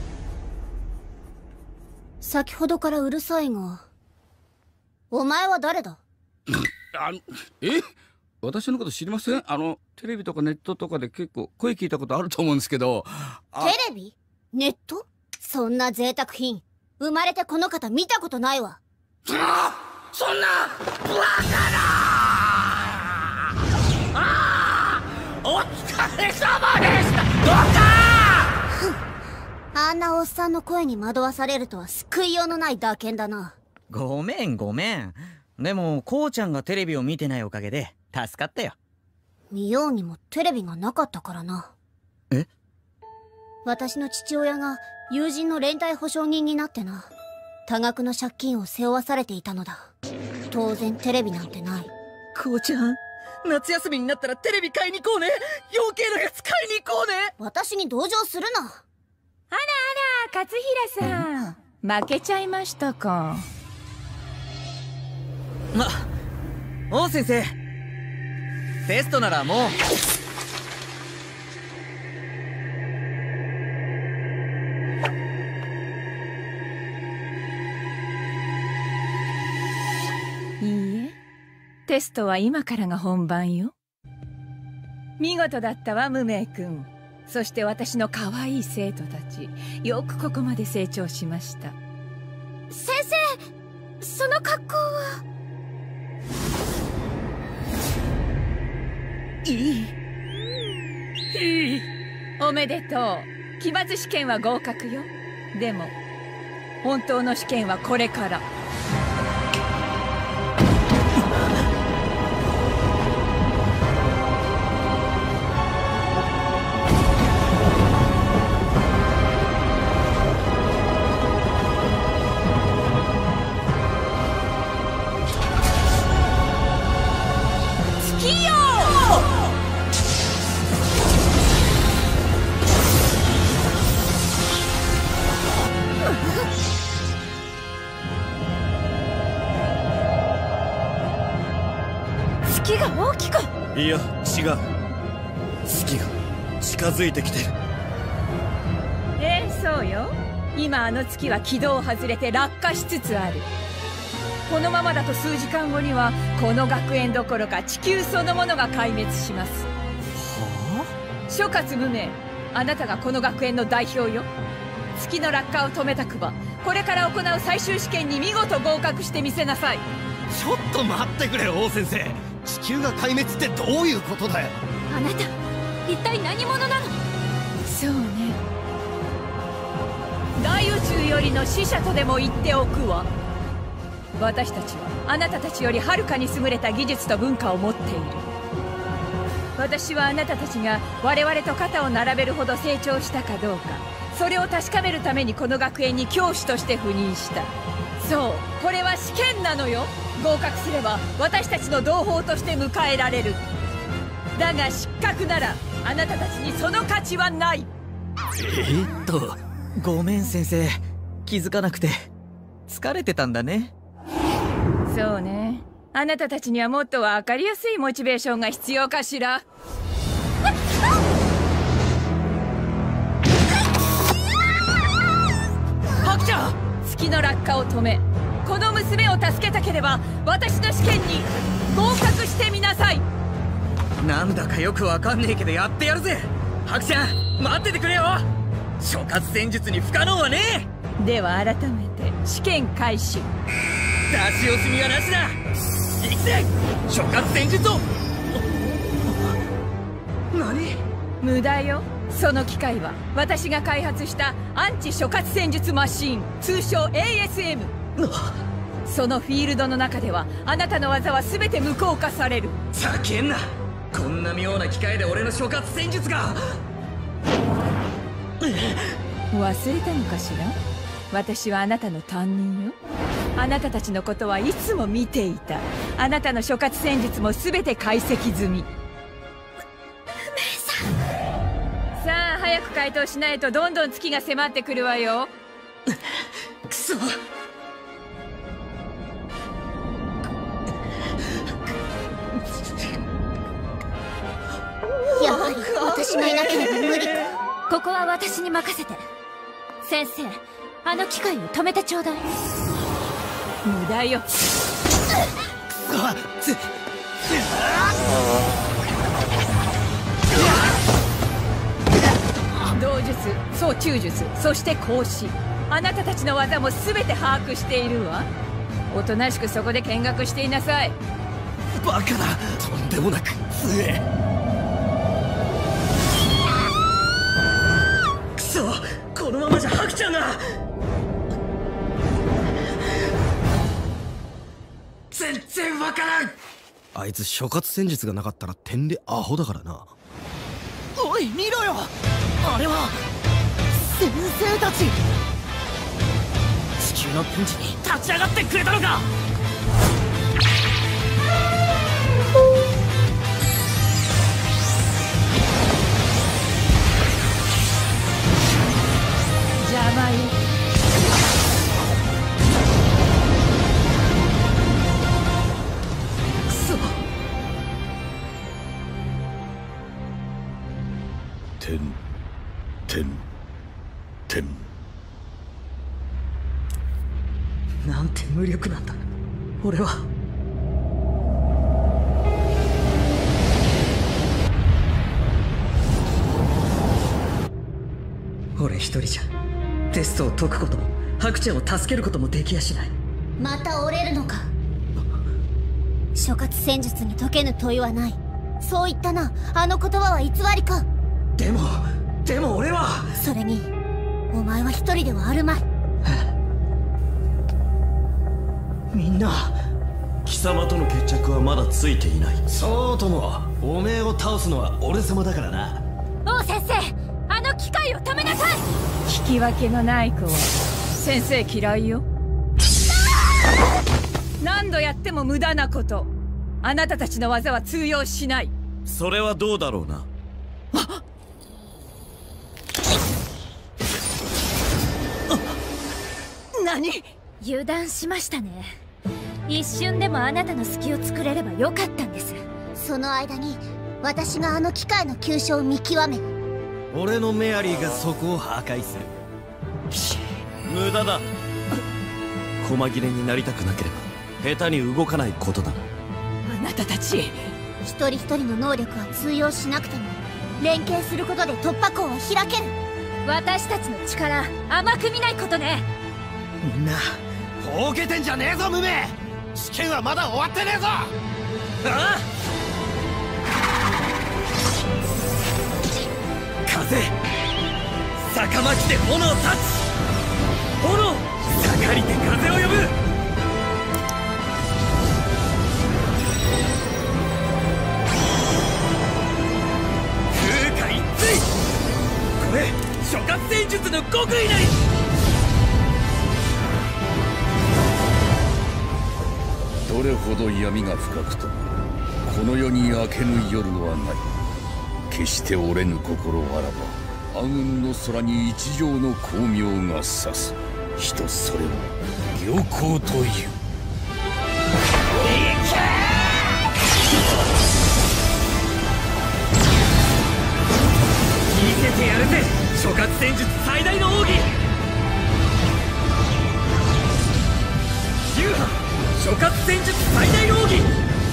先ほどからうるさいが、お前は誰だ？
あの、え？私のこと知りません？あの、テレビとかネットとかで結構声聞いたことあると思うんですけど。
テレビ？ネット？そんな贅沢品、生まれてこの方見たことないわ。
そんなバカな。ああ、お疲れ様でした。どうか。
あんなおっさんの声に惑わされるとは救いようのない打鍵だな。
ごめんごめん。でもこうちゃんがテレビを見てないおかげで助かったよ。
見ようにもテレビがなかったからな。
え？
私の父親が友人の連帯保証人になってな、多額の借金を背負わされていたのだ。当然テレビなんてない。
こうちゃん、夏休みになったらテレビ買いに行こうね。余計なやつ買いに行こうね。
私に同情するな。
あらあら、勝平さん、負けちゃいましたか。
あ、王先生、テストならもう。
いいえ、テストは今からが本番よ。見事だったわ、無名君。そして私の可愛い生徒たち、よくここまで成長しました。
先生、その格好は。
いいいいおめでとう。期末試験は合格よ。でも本当の試験はこれから。
いや、違う。月が近づいてきてる。
ええ、そうよ。今あの月は軌道を外れて落下しつつある。このままだと数時間後にはこの学園どころか地球そのものが壊滅します。はあ？諸葛無名、あなたがこの学園の代表よ。月の落下を止めたくば、これから行う最終試験に見事合格してみせなさい。
ちょっと待ってくれ、王先生。地球が壊滅ってどういうことだよ。
あなた一体何者なの。
そうね、大宇宙よりの使者とでも言っておくわ。私たちはあなたたちよりはるかに優れた技術と文化を持っている。私はあなたたちが我々と肩を並べるほど成長したかどうか、それを確かめるためにこの学園に教師として赴任した。そう、これは試験なのよ。合格すれば私たちの同胞として迎えられる。だが失格ならあなたたちにその価値はない。
えっとごめん先生、気づかなくて。疲れてたんだね。
そうね、あなたたちにはもっと分かりやすいモチベーションが必要かしら。ハクちゃん、月の落下を止め、この娘を助けたければ私の試験に合格してみなさい。
なんだかよくわかんねえけどやってやるぜ。ハクちゃん、待っててくれよ。諸葛戦術に不可能はね
え。では改めて試験開始。
出し惜しみはなしだ。行くぜ、諸葛戦術を。何？
無駄よ。その機械は私が開発したアンチ諸葛戦術マシーン、通称 エーエスエム。そのフィールドの中ではあなたの技は全て無効化される。
ざけんな。こんな妙な機械で俺の諸葛戦術が。
忘れたのかしら。私はあなたの担任よ。あなたたちのことはいつも見ていた。あなたの諸葛戦術も全て解析済み。さあ早く回答しないとどんどん月が迫ってくるわよ。
くそ。
やはり私がいなければ無理か。
ここは私に任せて。先生、あの機械を止めてちょうだい。
無駄よ。道術、操中術、そして孔子、あなたたちの技も全て把握しているわ。 おとなしくそこで見学していなさい。
バカだ。とんでもなく強え。
くそ、このままじゃハクちゃんが。全然わからん。
あいつ諸葛戦術がなかったら点でアホだからな。
おい見ろよ、あれは先生たち。地球のピンチに立ち上がってくれたのか。
邪魔よ。
くそ。
てんてんてん。
なんて無力なんだ俺は。俺一人じゃテストを解くこともハクちゃんを助けることもできやしない。
また折れるのか。諸葛戦術に解けぬ問いはない。そう言ったな。あの言葉は偽りか。
でもでも俺は。
それにお前は一人ではあるまい。
みんな
貴様との決着はまだついていない。そうともおめえを倒すのは俺様だからな。
王先生、あの機械を止めなさい。
聞き分けのない子は先生嫌いよ。何度やっても無駄なこと。あなたたちの技は通用しない。
それはどうだろうな。
何？油断しましたね。一瞬でもあなたの隙を作れればよかったんです。
その間に私があの機械の急所を見極め。
俺のメアリーがそこを破壊する。無駄だ。細切れになりたくなければ下手に動かないことだ。
あなたたち
一人一人の能力は通用しなくても連携することで突破口は開ける。
私たちの力甘く見ないことね。
みんなほうけてんじゃねえぞ無名。試験はまだ終わってねえぞ。ああ、風逆巻きで炎をタッチ。炎盛りで風を呼ぶ。風化一対。これ諸葛戦術の極意なり。
どれほど闇が深くともこの世に明けぬ夜はない。決して折れぬ心あらば暗雲の空に一条の光明が差す。人それを良好という。
見せてやるぜ諸葛戦術最大の奥義。流派諸葛戦術最大の奥義。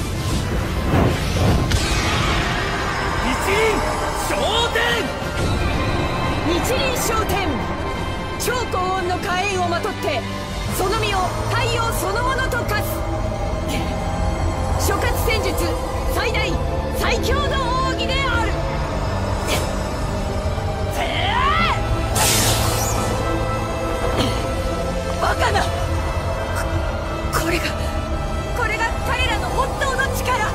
一輪昇天。
一輪昇天。超高温の火炎をまとってその身を太陽そのものと化す。諸葛戦術最大最強の奥義である。バカな。ここれがこれが彼らの本当の力。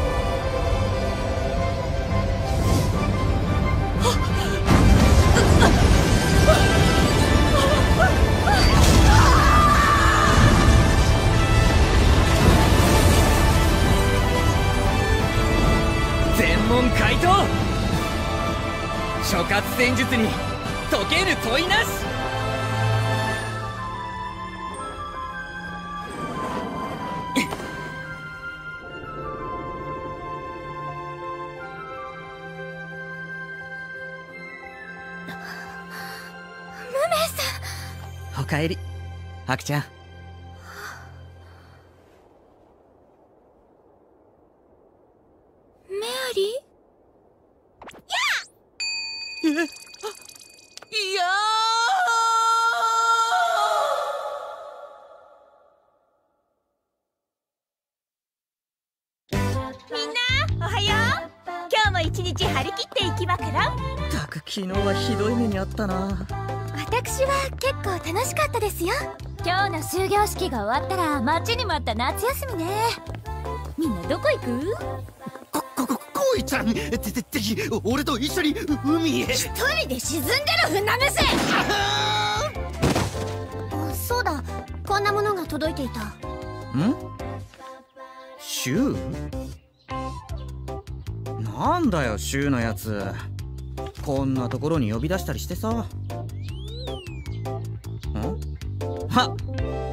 全問回答。諸葛戦術に解ける問いなし。おかえりハクちゃん。
メアリー。
え、いや
一日張り切っていきまからん。
たく昨日はひどい目にあったな。
私は結構楽しかったですよ。今日の終業式が終わったら待ちに待った夏休みね。みんなどこ行く？
こ、こ、こ、こいちゃん、ぜ、ぜ、ぜひ、俺と一緒に海へ。
一人で沈んでる船目線。
そうだ、こんなものが届いていた。
ん？シュウ？なんだよシュウのやつ。こんなところに呼び出したりしてさ。ん？はっ、